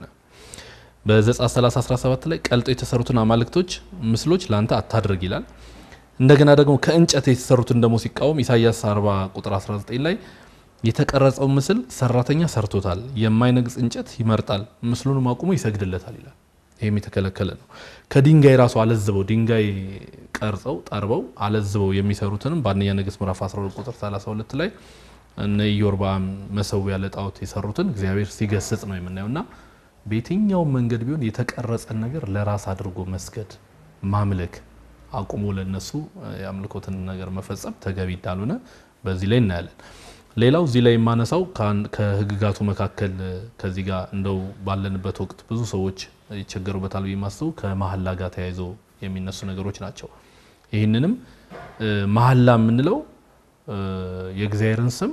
በዘጸአት 30:17 ላይ ቀልጦ የተሰሩትን አማልክቶች ምስሎች ላንተ አታድርግ ይላል እንደገና ደግሞ ከእንጨት የተሰሩትን ደሞ ሲቃወም ኢሳይያስ 40 ቁጥር 19 ላይ የተቀረጸው ምስል ሰራተኛ ሰርቶታል የማይነግስ እንጨት ይመርጣል ምስሉንም አቁሞ ይሰግድለታል ይላል ይሄም የተከለከለ ነው ከድንጋይ ራሱ አለዝበው ድንጋይ ቀርጸው ጠርበው አለዝበው የሚሰሩትንም በአንደኛ ነገሥት ምዕራፍ 12 ቁጥር 32 ላይ እነ ኢዮርብዓም መሰዊያ ለጣዖት የሰሩትን እግዚአብሔር ሲገስጽ ነው የምናየውና በየትኛው መንገድ ቢሆን የተቀረጸን ነገር ለራስ አድርጎ መስገድ ማምለክ አቁሞ ለነሱ ያምልኮትን ነገር መፈጸም ተገቢ እንዳልሆነ በዚህ ላይ እናያለን ሌላው እዚህ ላይ ማነሳው ከህግጋቱ መካከል ከዚህ ጋር እንደው ባለንበት ወቅት ብዙ ሰዎች ይቸገሩበታል በማስተው ከመሐላ ጋር ተያይዞ የሚነሱ ነገሮች ናቸው ይሄንንም መሐላ ምንለው የእግዚአብሔርን ስም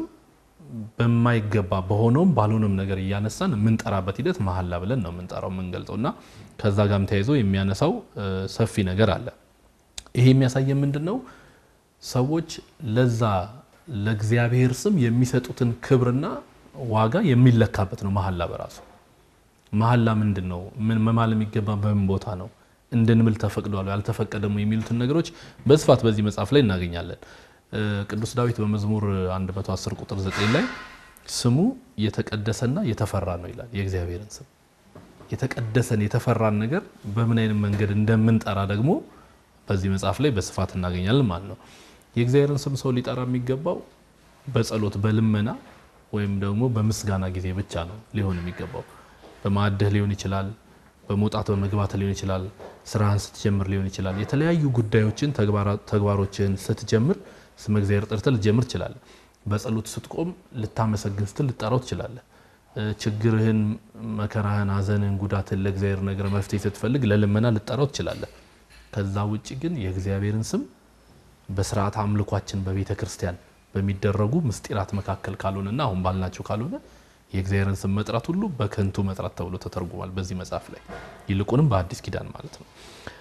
በማይገባ በሆነም ባልሆነም ነገር ያነሳን ምንጠራበት ሂደት መሐላ ብለን ነው ምንጠራው ምንገልጸውና ከዛ ጋርም ተያይዞ የሚያነሳው ሰፊ ነገር አለ ይሄ የሚያሳየው ምንድነው ሰዎች ለዛ ለእግዚአብሔር ስም የሚሰጡትን ክብርና ዋጋ የሚለካበት ነው መሐላ በራሱ መሐላ ምንድነው ምን መማል የሚገባ በምን ቦታ ነው እንደንምል ተፈቅዷል ያልተፈቀደም የሚሉትን ነገሮች በስፋት በዚህ መጽሐፍ ላይ እናገኛለን ቅዱስ ዳዊት በመዝሙር 110 ቁጥር 9 ላይ ስሙ የተቀደሰና የተፈራ ነው ይላል የእግዚአብሔርን ስም የተቀደሰን የተፈራን ነገር በምን አይነት መንገድ እንደምንጠራ ደግሞ በዚህ መጽሐፍ ላይ በስፋት እናገኛለን ማለት ነው የእግዚአብሔርን ስም ሰው ሊጠራ የሚገባው በጸሎት በልመና ወይም ደግሞ በምስጋና ጊዜ ብቻ ነው ሊሆን የሚገባው በማዕድህ ሊሆን ይችላል በመውጣት በመግባት ሊሆን ይችላል ስራን ስትጀምር ሊሆን ይችላል የተለያዩ ጉዳዮችን ተግባሮችን ስትጀምር ስም እግዚአብሔር ጠርተህ ልትጀምር ይችላል በጸሎት ስትቆም ልታመሰግን ስትል ልትጠራው ይችላል ችግርህን መከራህን ሐዘንን ጉዳትን ለእግዚአብሔር ነገር መፍትሄ ስትፈልግ ለልመና ልትጠራው ይችላል ከዛ ውጪ ግን የእግዚአብሔርን ስም በስርዓት አምልኳችን በቤተ ክርስቲያን በሚደረጉ ምስጢራት መካከል ካልሆነና አሁን ባልናቸው ካልሆነ የእግዚአብሔርን ስም መጥራት ሁሉ በከንቱ መጥራት ተብሎ ተተርጉሟል በዚህ መጽሐፍ ላይ ይልቁንም በአዲስ ኪዳን ማለት ነው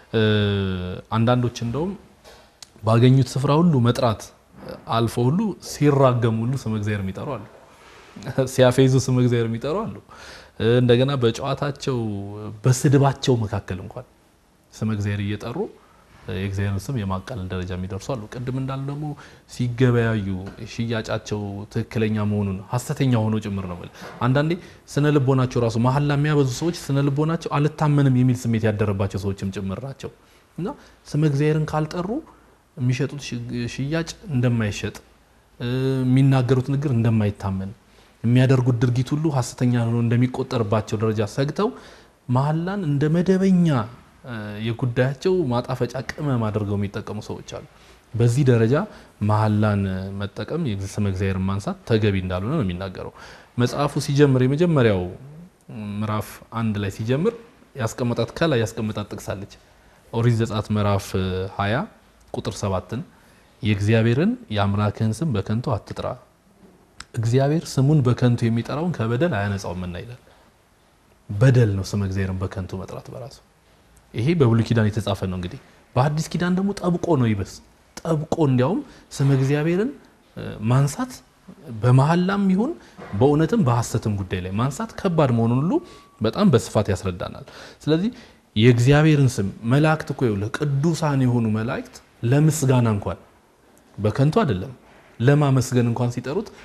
አንዳንዶች እንደውም ባገኙት ስፍራ ሁሉ መጥራት አልፎ ሁሉ ሲራገሙ ሁሉ ስም እግዚአብሔር የሚጠሩ አሉ ሲያፌዙ ስም እግዚአብሔር የሚጠሩ አሉ እንደገና በጨዋታቸው በስድባቸው መካከል እንኳን ስም እግዚአብሔር እየጠሩ የእግዚአብሔርን ስም የማቃለል ደረጃ የሚደርሱ አሉ ቀድም እንዳለ ደግሞ ሲገበያዩ ሽያጫቸው ትክክለኛ መሆኑን ሐሰተኛ ሆኖ ጭምር ነው ማለት አንዳንዴ ስነ ልቦናቸው ራሱ መሐላ የሚያበዙ ሰዎች ስነ ልቦናቸው አልታመንም የሚል ስሜት ያደረባቸው ሰዎችም ጭምር ናቸው እና ስም እግዚአብሔርን ካልጠሩ የሚሸጡት ሽያጭ እንደማይሸጥ የሚናገሩት ነገር እንደማይታመን የሚያደርጉት ድርጊት ሁሉ ሐሰተኛ ሆኖ እንደሚቆጠርባቸው ደረጃ ሰግተው መሐላን እንደ መደበኛ የጉዳያቸው ማጣፈጫ ቅመም አድርገው የሚጠቀሙ ሰዎች አሉ በዚህ ደረጃ መሐላን መጠቀም የስም እግዚአብሔርን ማንሳት ተገቢ እንዳልሆነ ነው የሚናገረው መጽሐፉ ሲጀምር የመጀመሪያው ምዕራፍ 1 ላይ ሲጀምር ያስቀመጣት ከላይ ያስቀመጣት ጥቅሳለች ኦሪት ዘጸአት ምዕራፍ 20 ቁጥር 7 የእግዚአብሔርን የአምላክህን ስም በከንቱ አትጥራ እግዚአብሔር ስሙን በከንቱ የሚጠራውን ከበደል አያነጻውምና ይላል በደል ነው ስም እግዚአብሔርን በከንቱ መጥራት በራሱ ይሄ በብሉይ ኪዳን የተጻፈ ነው እንግዲህ በአዲስ ኪዳን ደግሞ ጠብቆ ነው ይበስ ጠብቆ እንዲያውም ስም እግዚአብሔርን ማንሳት በመሐላም ይሁን በእውነትም በሐሰትም ጉዳይ ላይ ማንሳት ከባድ መሆኑን ሁሉ በጣም በስፋት ያስረዳናል ስለዚህ የእግዚአብሔርን ስም መላእክት እኮ ይኸውልህ ቅዱሳን የሆኑ መላእክት ለምስጋና እንኳን በከንቱ አይደለም ለማመስገን እንኳን ሲጠሩት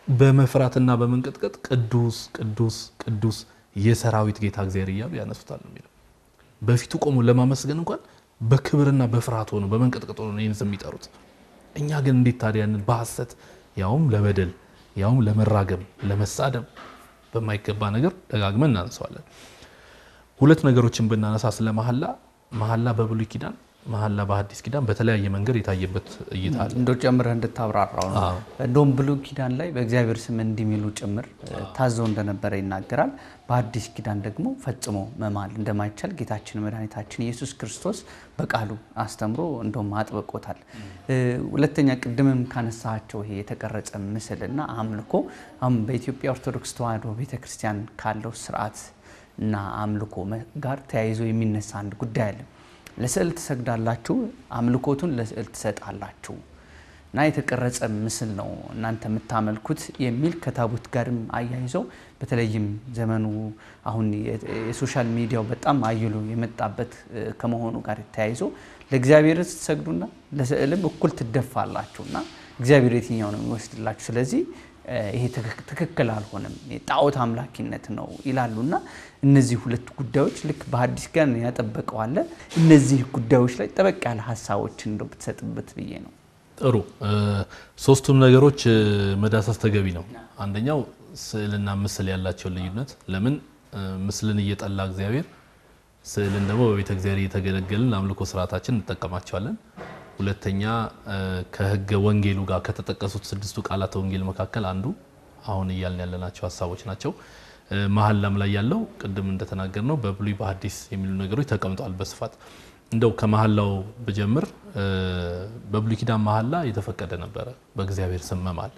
በመፍራትና በመንቀጥቀጥ ቅዱስ ቅዱስ ቅዱስ የሰራዊት ጌታ እግዚአብሔር ይያሉ ያነሱታል ነው የሚለው በፊቱ ቆሞ ለማመስገን እንኳን በክብርና በፍርሃት ሆኖ በመንቀጥቀጥ ሆኖ ይህን ስም ይጠሩት እኛ ግን እንዴት ታዲያንን በሐሰት ያውም ለበደል ያውም ለመራገም ለመሳደብ በማይገባ ነገር ደጋግመን እናነሳዋለን ሁለት ነገሮችን ብናነሳ ስለ መሐላ በብሉይ ኪዳን መሐላ በሐዲስ ኪዳን በተለያየ መንገድ የታየበት እይታ አለ እንደው ጨምረህ እንድታብራራው ነው እንደውም ብሉይ ኪዳን ላይ በእግዚአብሔር ስም እንዲሚሉ ጭምር ታዞ እንደነበረ ይናገራል በሐዲስ ኪዳን ደግሞ ፈጽሞ መማል እንደማይቻል ጌታችን መድኃኒታችን ኢየሱስ ክርስቶስ በቃሉ አስተምሮ እንደውም አጥብቆታል ሁለተኛ ቅድምም ካነሳቸው ይሄ የተቀረጸ ምስልና አምልኮ በኢትዮጵያ ኦርቶዶክስ ተዋሕዶ ቤተክርስቲያን ካለው ስርዓት እና አምልኮ ጋር ተያይዞ የሚነሳ አንድ ጉዳይ አለ ለስዕል ተሰግዳላችሁ አምልኮቱን ለስዕል ተሰጣላችሁ እና የተቀረጸ ምስል ነው እናንተ የምታመልኩት የሚል ከታቦት ጋርም አያይዘው በተለይም ዘመኑ አሁን የሶሻል ሚዲያው በጣም አይሉ የመጣበት ከመሆኑ ጋር ተያይዞ ለእግዚአብሔር ተሰግዱና ለስዕልም እኩል ትደፋላችሁና እግዚአብሔር የትኛው ነው የሚወስድላችሁ ስለዚህ ይሄ ትክክል አልሆነም የጣዖት አምላኪነት ነው ይላሉና እነዚህ ሁለት ጉዳዮች ልክ በሐዲስ ኪዳን ያጠበቀው አለ እነዚህ ጉዳዮች ላይ ጠበቅ ያለ ሐሳቦችን እንደው ብትሰጥበት ብዬ ነው ጥሩ ሶስቱም ነገሮች መዳሰስ ተገቢ ነው አንደኛው ስዕልና ምስል ያላቸው ልዩነት ለምን ምስልን እየጠላ እግዚአብሔር ስዕልን ደግሞ በቤተ እግዚአብሔር እየተገለገልን አምልኮ ስርዓታችን እንጠቀማቸዋለን ሁለተኛ ከሕገ ወንጌሉ ጋር ከተጠቀሱት ስድስቱ ቃላት ወንጌል መካከል አንዱ አሁን ይያልን ያለናቸው ሐሳቦች ናቸው መሐላም ላይ ያለው ቅድም እንደተናገርነው በብሉይ በሐዲስ የሚሉ ነገሮች ተቀምጧል በስፋት እንደው ከመሐላው በጀምር በብሉይ ኪዳን መሐላ የተፈቀደ ነበር በእግዚአብሔር ስም መማል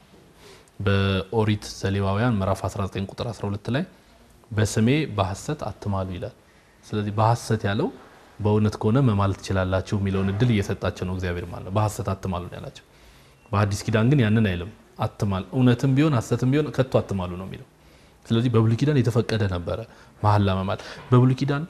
በኦሪት ዘሌዋውያን ምዕራፍ 19 ቁጥር 12 ላይ በስሜ በሐሰት አትማሉ ይላል ስለዚህ በሐሰት ያለው በእውነት ከሆነ መማል ትችላላችሁ የሚለውን እድል እየሰጣቸው ነው እግዚአብሔር ማለት ነው በሐሰት አትማሉ ያላቸው በሐዲስ ኪዳን ግን ያንን አይልም አትማል እውነትም ቢሆን ሐሰትም ቢሆን ከቶ አትማሉ ነው የሚለው ስለዚህ በብሉይ ኪዳን የተፈቀደ ነበር መሐላ መማል በብሉይ ኪዳን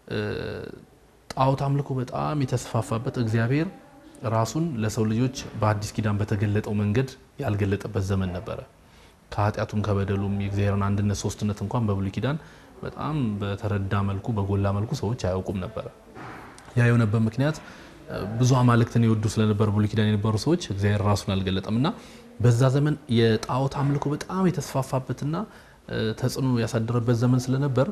ጣዖት አምልኮ በጣም የተስፋፋበት እግዚአብሔር ራሱን ለሰው ልጆች በሐዲስ ኪዳን በተገለጠው መንገድ ያልገለጠበት ዘመን ነበር ከኃጢያቱም ከበደሉም የእግዚአብሔርን አንድነት ሶስትነት እንኳን በብሉይ ኪዳን በጣም በተረዳ መልኩ በጎላ መልኩ ሰዎች አያውቁም ነበር ያ የሆነበት ምክንያት ብዙ አማልክትን ይወዱ ስለነበር ብሉይ ኪዳን የነበሩ ሰዎች እግዚአብሔር ራሱን አልገለጠምና በዛ ዘመን የጣዖት አምልኮ በጣም የተስፋፋበትና ተጽዕኖ ያሳደረበት ዘመን ስለነበር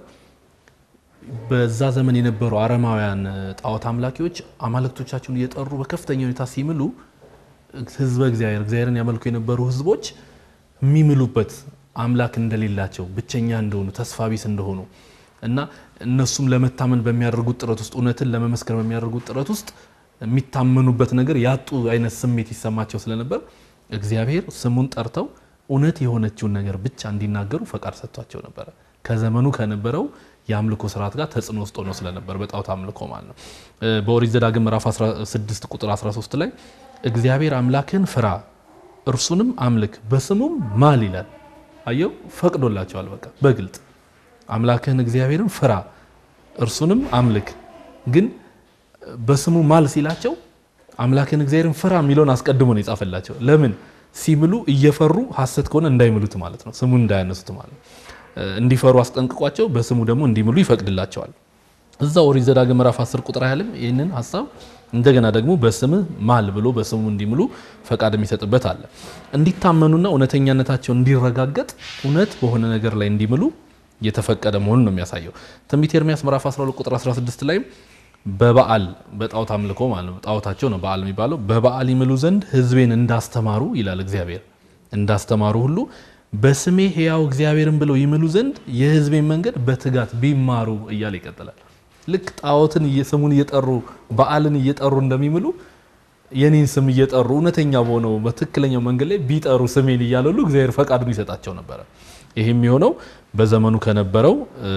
በዛ ዘመን የነበሩ አረማውያን ጣዖት አምላኪዎች አማልክቶቻቸውን እየጠሩ በከፍተኛ ሁኔታ ሲምሉ ህዝበ እግዚአብሔርን ያመልኩ የነበሩ ህዝቦች የሚምሉበት አምላክ እንደሌላቸው ብቸኛ እንደሆኑ ተስፋ ቢስ እንደሆኑ እና እነሱም ለመታመን በሚያደርጉት ጥረት ውስጥ እውነትን ለመመስከር በሚያደርጉት ጥረት ውስጥ የሚታመኑበት ነገር ያጡ አይነት ስሜት ይሰማቸው ስለነበር እግዚአብሔር ስሙን ጠርተው እውነት የሆነችውን ነገር ብቻ እንዲናገሩ ፈቃድ ሰጥቷቸው ነበር ከዘመኑ ከነበረው የአምልኮ ስርዓት ጋር ተጽዕኖ ውስጥ ሆኖ ስለነበር በጣዖት አምልኮ ማለት ነው በኦሪት ዘዳግም ምዕራፍ 16 ቁጥር 13 ላይ እግዚአብሔር አምላክን ፍራ እርሱንም አምልክ በስሙም ማል ይላል አየው ፈቅዶላቸዋል በቃ በግልጥ አምላክህን እግዚአብሔርን ፍራ እርሱንም አምልክ ግን በስሙ ማል ሲላቸው አምላክህን እግዚአብሔርን ፍራ የሚለውን አስቀድሞ ነው የጻፈላቸው ለምን ሲምሉ እየፈሩ ሐሰት ከሆነ እንዳይምሉት ማለት ነው ስሙን እንዳያነሱት ማለት ነው እንዲፈሩ አስጠንቅቋቸው በስሙ ደግሞ እንዲምሉ ይፈቅድላቸዋል እዛው ኦሪት ዘዳግም ምዕራፍ 10 ቁጥር 20 ይሄንን ሐሳብ እንደገና ደግሞ በስም ማል ብሎ በስሙ እንዲምሉ ፈቃድ የሚሰጥበት አለ እንዲታመኑና እውነተኛነታቸው እንዲረጋገጥ እውነት በሆነ ነገር ላይ እንዲምሉ የተፈቀደ መሆኑን ነው የሚያሳየው ትንቢተ ኤርምያስ ምዕራፍ 12 ቁጥር 16 ላይ በበዓል በጣዖት አምልኮ ማለት ነው ጣዖታቸው ነው በዓል የሚባለው በበዓል ይምሉ ዘንድ ህዝቤን እንዳስተማሩ ይላል እግዚአብሔር እንዳስተማሩ ሁሉ በስሜ ሕያው እግዚአብሔርን ብለው ይምሉ ዘንድ የህዝቤን መንገድ በትጋት ቢማሩ እያለ ይቀጥላል ልክ ጣዖትን ስሙን እየጠሩ በዓልን እየጠሩ እንደሚምሉ የኔን ስም እየጠሩ እውነተኛ ሆነው በትክክለኛው መንገድ ላይ ቢጠሩ ስሜን እያለሉ እግዚአብሔር ፈቃዱን ይሰጣቸው ነበር ይሄም የሆነው በዘመኑ ከነበረው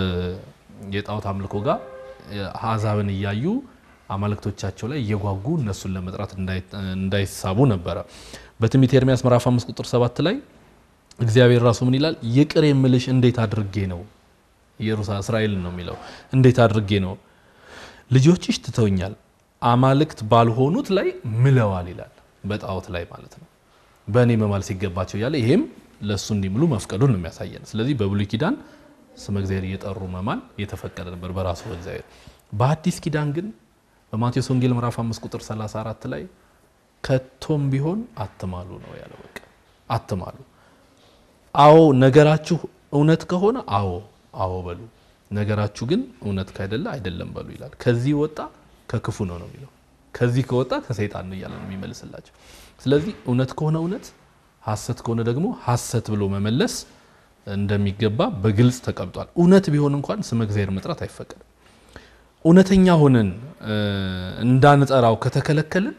የጣዖት አምልኮ ጋር አሕዛብን እያዩ አማልክቶቻቸው ላይ እየጓጉ እነሱን ለመጥራት እንዳይሳቡ ነበር በትንቢተ ኤርምያስ ምዕራፍ 5 ቁጥር 7 ላይ እግዚአብሔር ራሱ ምን ይላል ይቅር የምልሽ እንዴት አድርጌ ነው ኢየሩሳሌም እስራኤል ነው የሚለው እንዴት አድርጌ ነው ልጆችሽ ትተውኛል አማልክት ባልሆኑት ላይ ምለዋል ይላል በጣዖት ላይ ማለት ነው በእኔ መማል ሲገባቸው ያለ ይሄም ለሱ እንዲምሉ መፍቀዱን ነው የሚያሳየን። ስለዚህ በብሉይ ኪዳን ስመ እግዚአብሔር እየጠሩ መማል የተፈቀደ ነበር በራሱ እግዚአብሔር። በአዲስ ኪዳን ግን በማቴዎስ ወንጌል ምዕራፍ 5 ቁጥር 34 ላይ ከቶም ቢሆን አትማሉ ነው ያለው። በቃ አትማሉ። አዎ ነገራችሁ እውነት ከሆነ አዎ በሉ፣ ነገራችሁ ግን እውነት ካይደለ አይደለም በሉ ይላል። ከዚህ ወጣ ከክፉ ነው የሚለው። ከዚህ ከወጣ ከሰይጣን ነው ይላል የሚመልስላችሁ። ስለዚህ እውነት ከሆነ እውነት፣ ሐሰት ከሆነ ደግሞ ሐሰት ብሎ መመለስ እንደሚገባ በግልጽ ተቀምጧል። እውነት ቢሆን እንኳን ስመ እግዚአብሔር መጥራት አይፈቀድም። እውነተኛ ሆነን እንዳንጠራው ከተከለከልን፣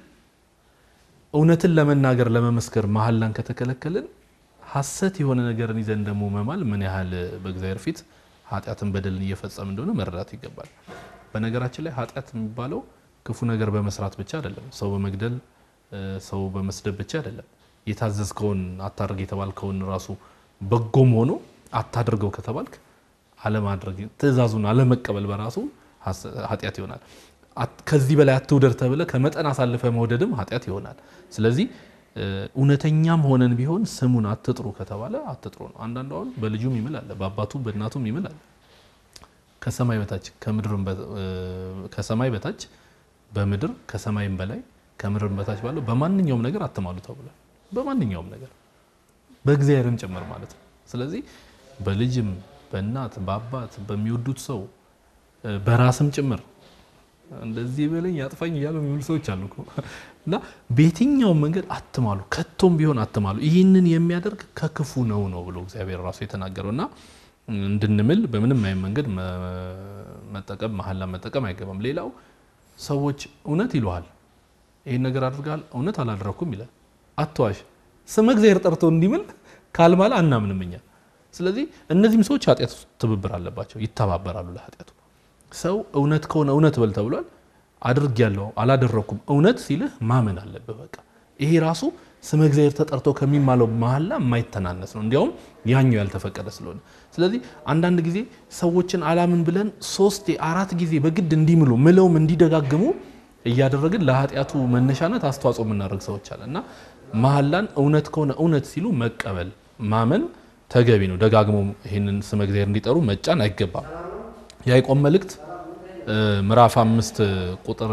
እውነትን ለመናገር ለመመስከር መሐላን ከተከለከልን፣ ሐሰት የሆነ ነገርን ይዘን ደግሞ መማል ምን ያህል በእግዚአብሔር ፊት ኃጢአትን በደልን እየፈጸም እንደሆነ መረዳት ይገባል። በነገራችን ላይ ኃጢአት የሚባለው ክፉ ነገር በመስራት ብቻ አይደለም። ሰው በመግደል ሰው በመስደብ ብቻ አይደለም። የታዘዝከውን አታድርግ የተባልከውን ራሱ በጎም ሆኖ አታድርገው ከተባልክ አለማድረግ ትእዛዙን አለመቀበል በራሱ ኃጢአት ይሆናል። ከዚህ በላይ አትውደድ ተብለ ከመጠን አሳልፈ መውደድም ኃጢአት ይሆናል። ስለዚህ እውነተኛም ሆነን ቢሆን ስሙን አትጥሩ ከተባለ አትጥሩ ነው። አንዳንዱ አሁን በልጁም ይምላል፣ በአባቱ በእናቱም ይምላል። ከሰማይ በታች ከምድርም ከሰማይ በታች በምድር ከሰማይም በላይ ከምድርም በታች ባለው በማንኛውም ነገር አትማሉ ተብሏል። በማንኛውም ነገር በእግዚአብሔርም ጭምር ማለት ነው። ስለዚህ በልጅም በእናት በአባት በሚወዱት ሰው በራስም ጭምር እንደዚህ በለኝ ያጥፋኝ እያሉ የሚሉ ሰዎች አሉ እና በየትኛውም መንገድ አትማሉ፣ ከቶም ቢሆን አትማሉ። ይህንን የሚያደርግ ከክፉ ነው ብሎ እግዚአብሔር ራሱ የተናገረውና እንድንምል በምንም አይነት መንገድ መጠቀም መሐላ መጠቀም አይገባም። ሌላው ሰዎች እውነት ይሉሃል፣ ይሄን ነገር አድርጋል፣ እውነት አላደረኩም ይላል። አትዋሽ፣ ስመ እግዚአብሔር ጠርቶ እንዲምል ካልማለ አናምንም እኛ። ስለዚህ እነዚህም ሰዎች ኃጢአት ትብብር አለባቸው፣ ይተባበራሉ ለኃጢአቱ። ሰው እውነት ከሆነ እውነት በል ተብሏል። አድርጊያለሁ አላደረኩም እውነት ሲልህ ማመን አለብህ። በቃ ይሄ ራሱ ስመ እግዚአብሔር ተጠርቶ ከሚማለው መሐላ የማይተናነስ ነው፣ እንዲያውም ያኛው ያልተፈቀደ ስለሆነ። ስለዚህ አንዳንድ ጊዜ ሰዎችን አላምን ብለን 3 4 ጊዜ በግድ እንዲምሉ ምለውም እንዲደጋግሙ እያደረግን ለኃጢአቱ መነሻነት አስተዋጽኦ የምናደርግ ሰዎች አለና መሐላን እውነት ከሆነ እውነት ሲሉ መቀበል ማመን ተገቢ ነው። ደጋግሞ ይሄንን ስመ እግዚአብሔር እንዲጠሩ መጫን አይገባም። ያዕቆብ መልእክት ምዕራፍ 5 ቁጥር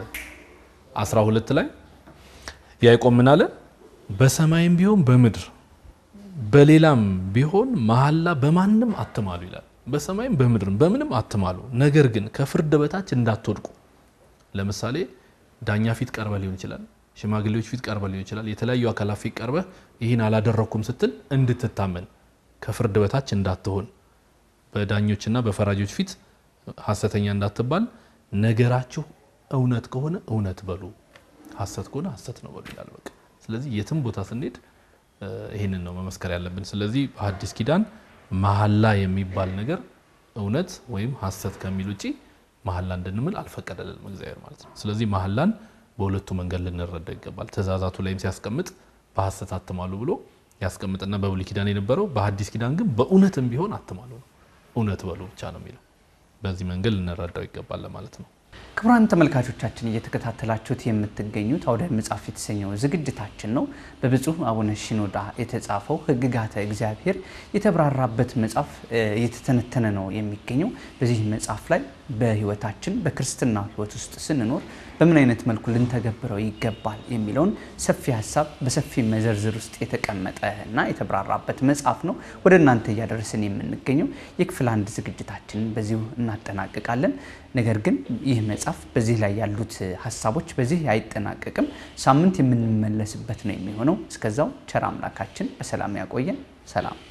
12 ላይ ያዕቆብ ምን አለ? በሰማይም ቢሆን በምድር በሌላም ቢሆን መሐላ በማንም አትማሉ ይላል። በሰማይም በምድርም በምንም አትማሉ፣ ነገር ግን ከፍርድ በታች እንዳትወድቁ። ለምሳሌ ዳኛ ፊት ቀርበ ሊሆን ይችላል፣ ሽማግሌዎች ፊት ቀርበ ሊሆን ይችላል፣ የተለያዩ አካላት ፊት ቀርበ ይህን አላደረኩም ስትል እንድትታመን ከፍርድ በታች እንዳትሆን፣ በዳኞችና በፈራጆች ፊት ሐሰተኛ እንዳትባል፣ ነገራችሁ እውነት ከሆነ እውነት በሉ፣ ሐሰት ከሆነ ሐሰት ነው በሉ ይላል። በቃ ስለዚህ የትም ቦታ ስንሄድ ይሄንን ነው መመስከር ያለብን። ስለዚህ በአዲስ ኪዳን መሐላ የሚባል ነገር እውነት ወይም ሐሰት ከሚል ውጪ መሐላ እንድንምል አልፈቀደልንም እግዚአብሔር ማለት ነው። ስለዚህ መሐላን በሁለቱ መንገድ ልንረዳ ይገባል። ትእዛዛቱ ላይም ሲያስቀምጥ በሐሰት አትማሉ ብሎ ያስቀምጥና በብሉይ ኪዳን የነበረው በአዲስ ኪዳን ግን በእውነትም ቢሆን አትማሉ ነው፣ እውነት በሉ ብቻ ነው የሚለው። በዚህ መንገድ ልንረዳው ይገባል ማለት ነው። ክቡራን ተመልካቾቻችን እየተከታተላችሁት የምትገኙት አውደ መጽሐፍ የተሰኘው ዝግጅታችን ነው። በብፁዕ አቡነ ሽኖዳ የተጻፈው ሕግጋተ እግዚአብሔር የተብራራበት መጽሐፍ እየተተነተነ ነው የሚገኘው። በዚህ መጽሐፍ ላይ በህይወታችን በክርስትና ህይወት ውስጥ ስንኖር በምን አይነት መልኩ ልንተገብረው ይገባል የሚለውን ሰፊ ሐሳብ በሰፊ መዘርዝር ውስጥ የተቀመጠና የተብራራበት መጽሐፍ ነው ወደ እናንተ እያደረስን የምንገኘው። የክፍል 1 ዝግጅታችንን በዚሁ እናጠናቅቃለን። ነገር ግን ይህ መጽሐፍ በዚህ ላይ ያሉት ሐሳቦች በዚህ አይጠናቀቅም፣ ሳምንት የምንመለስበት ነው የሚሆነው። እስከዛው ቸር አምላካችን በሰላም ያቆየን። ሰላም።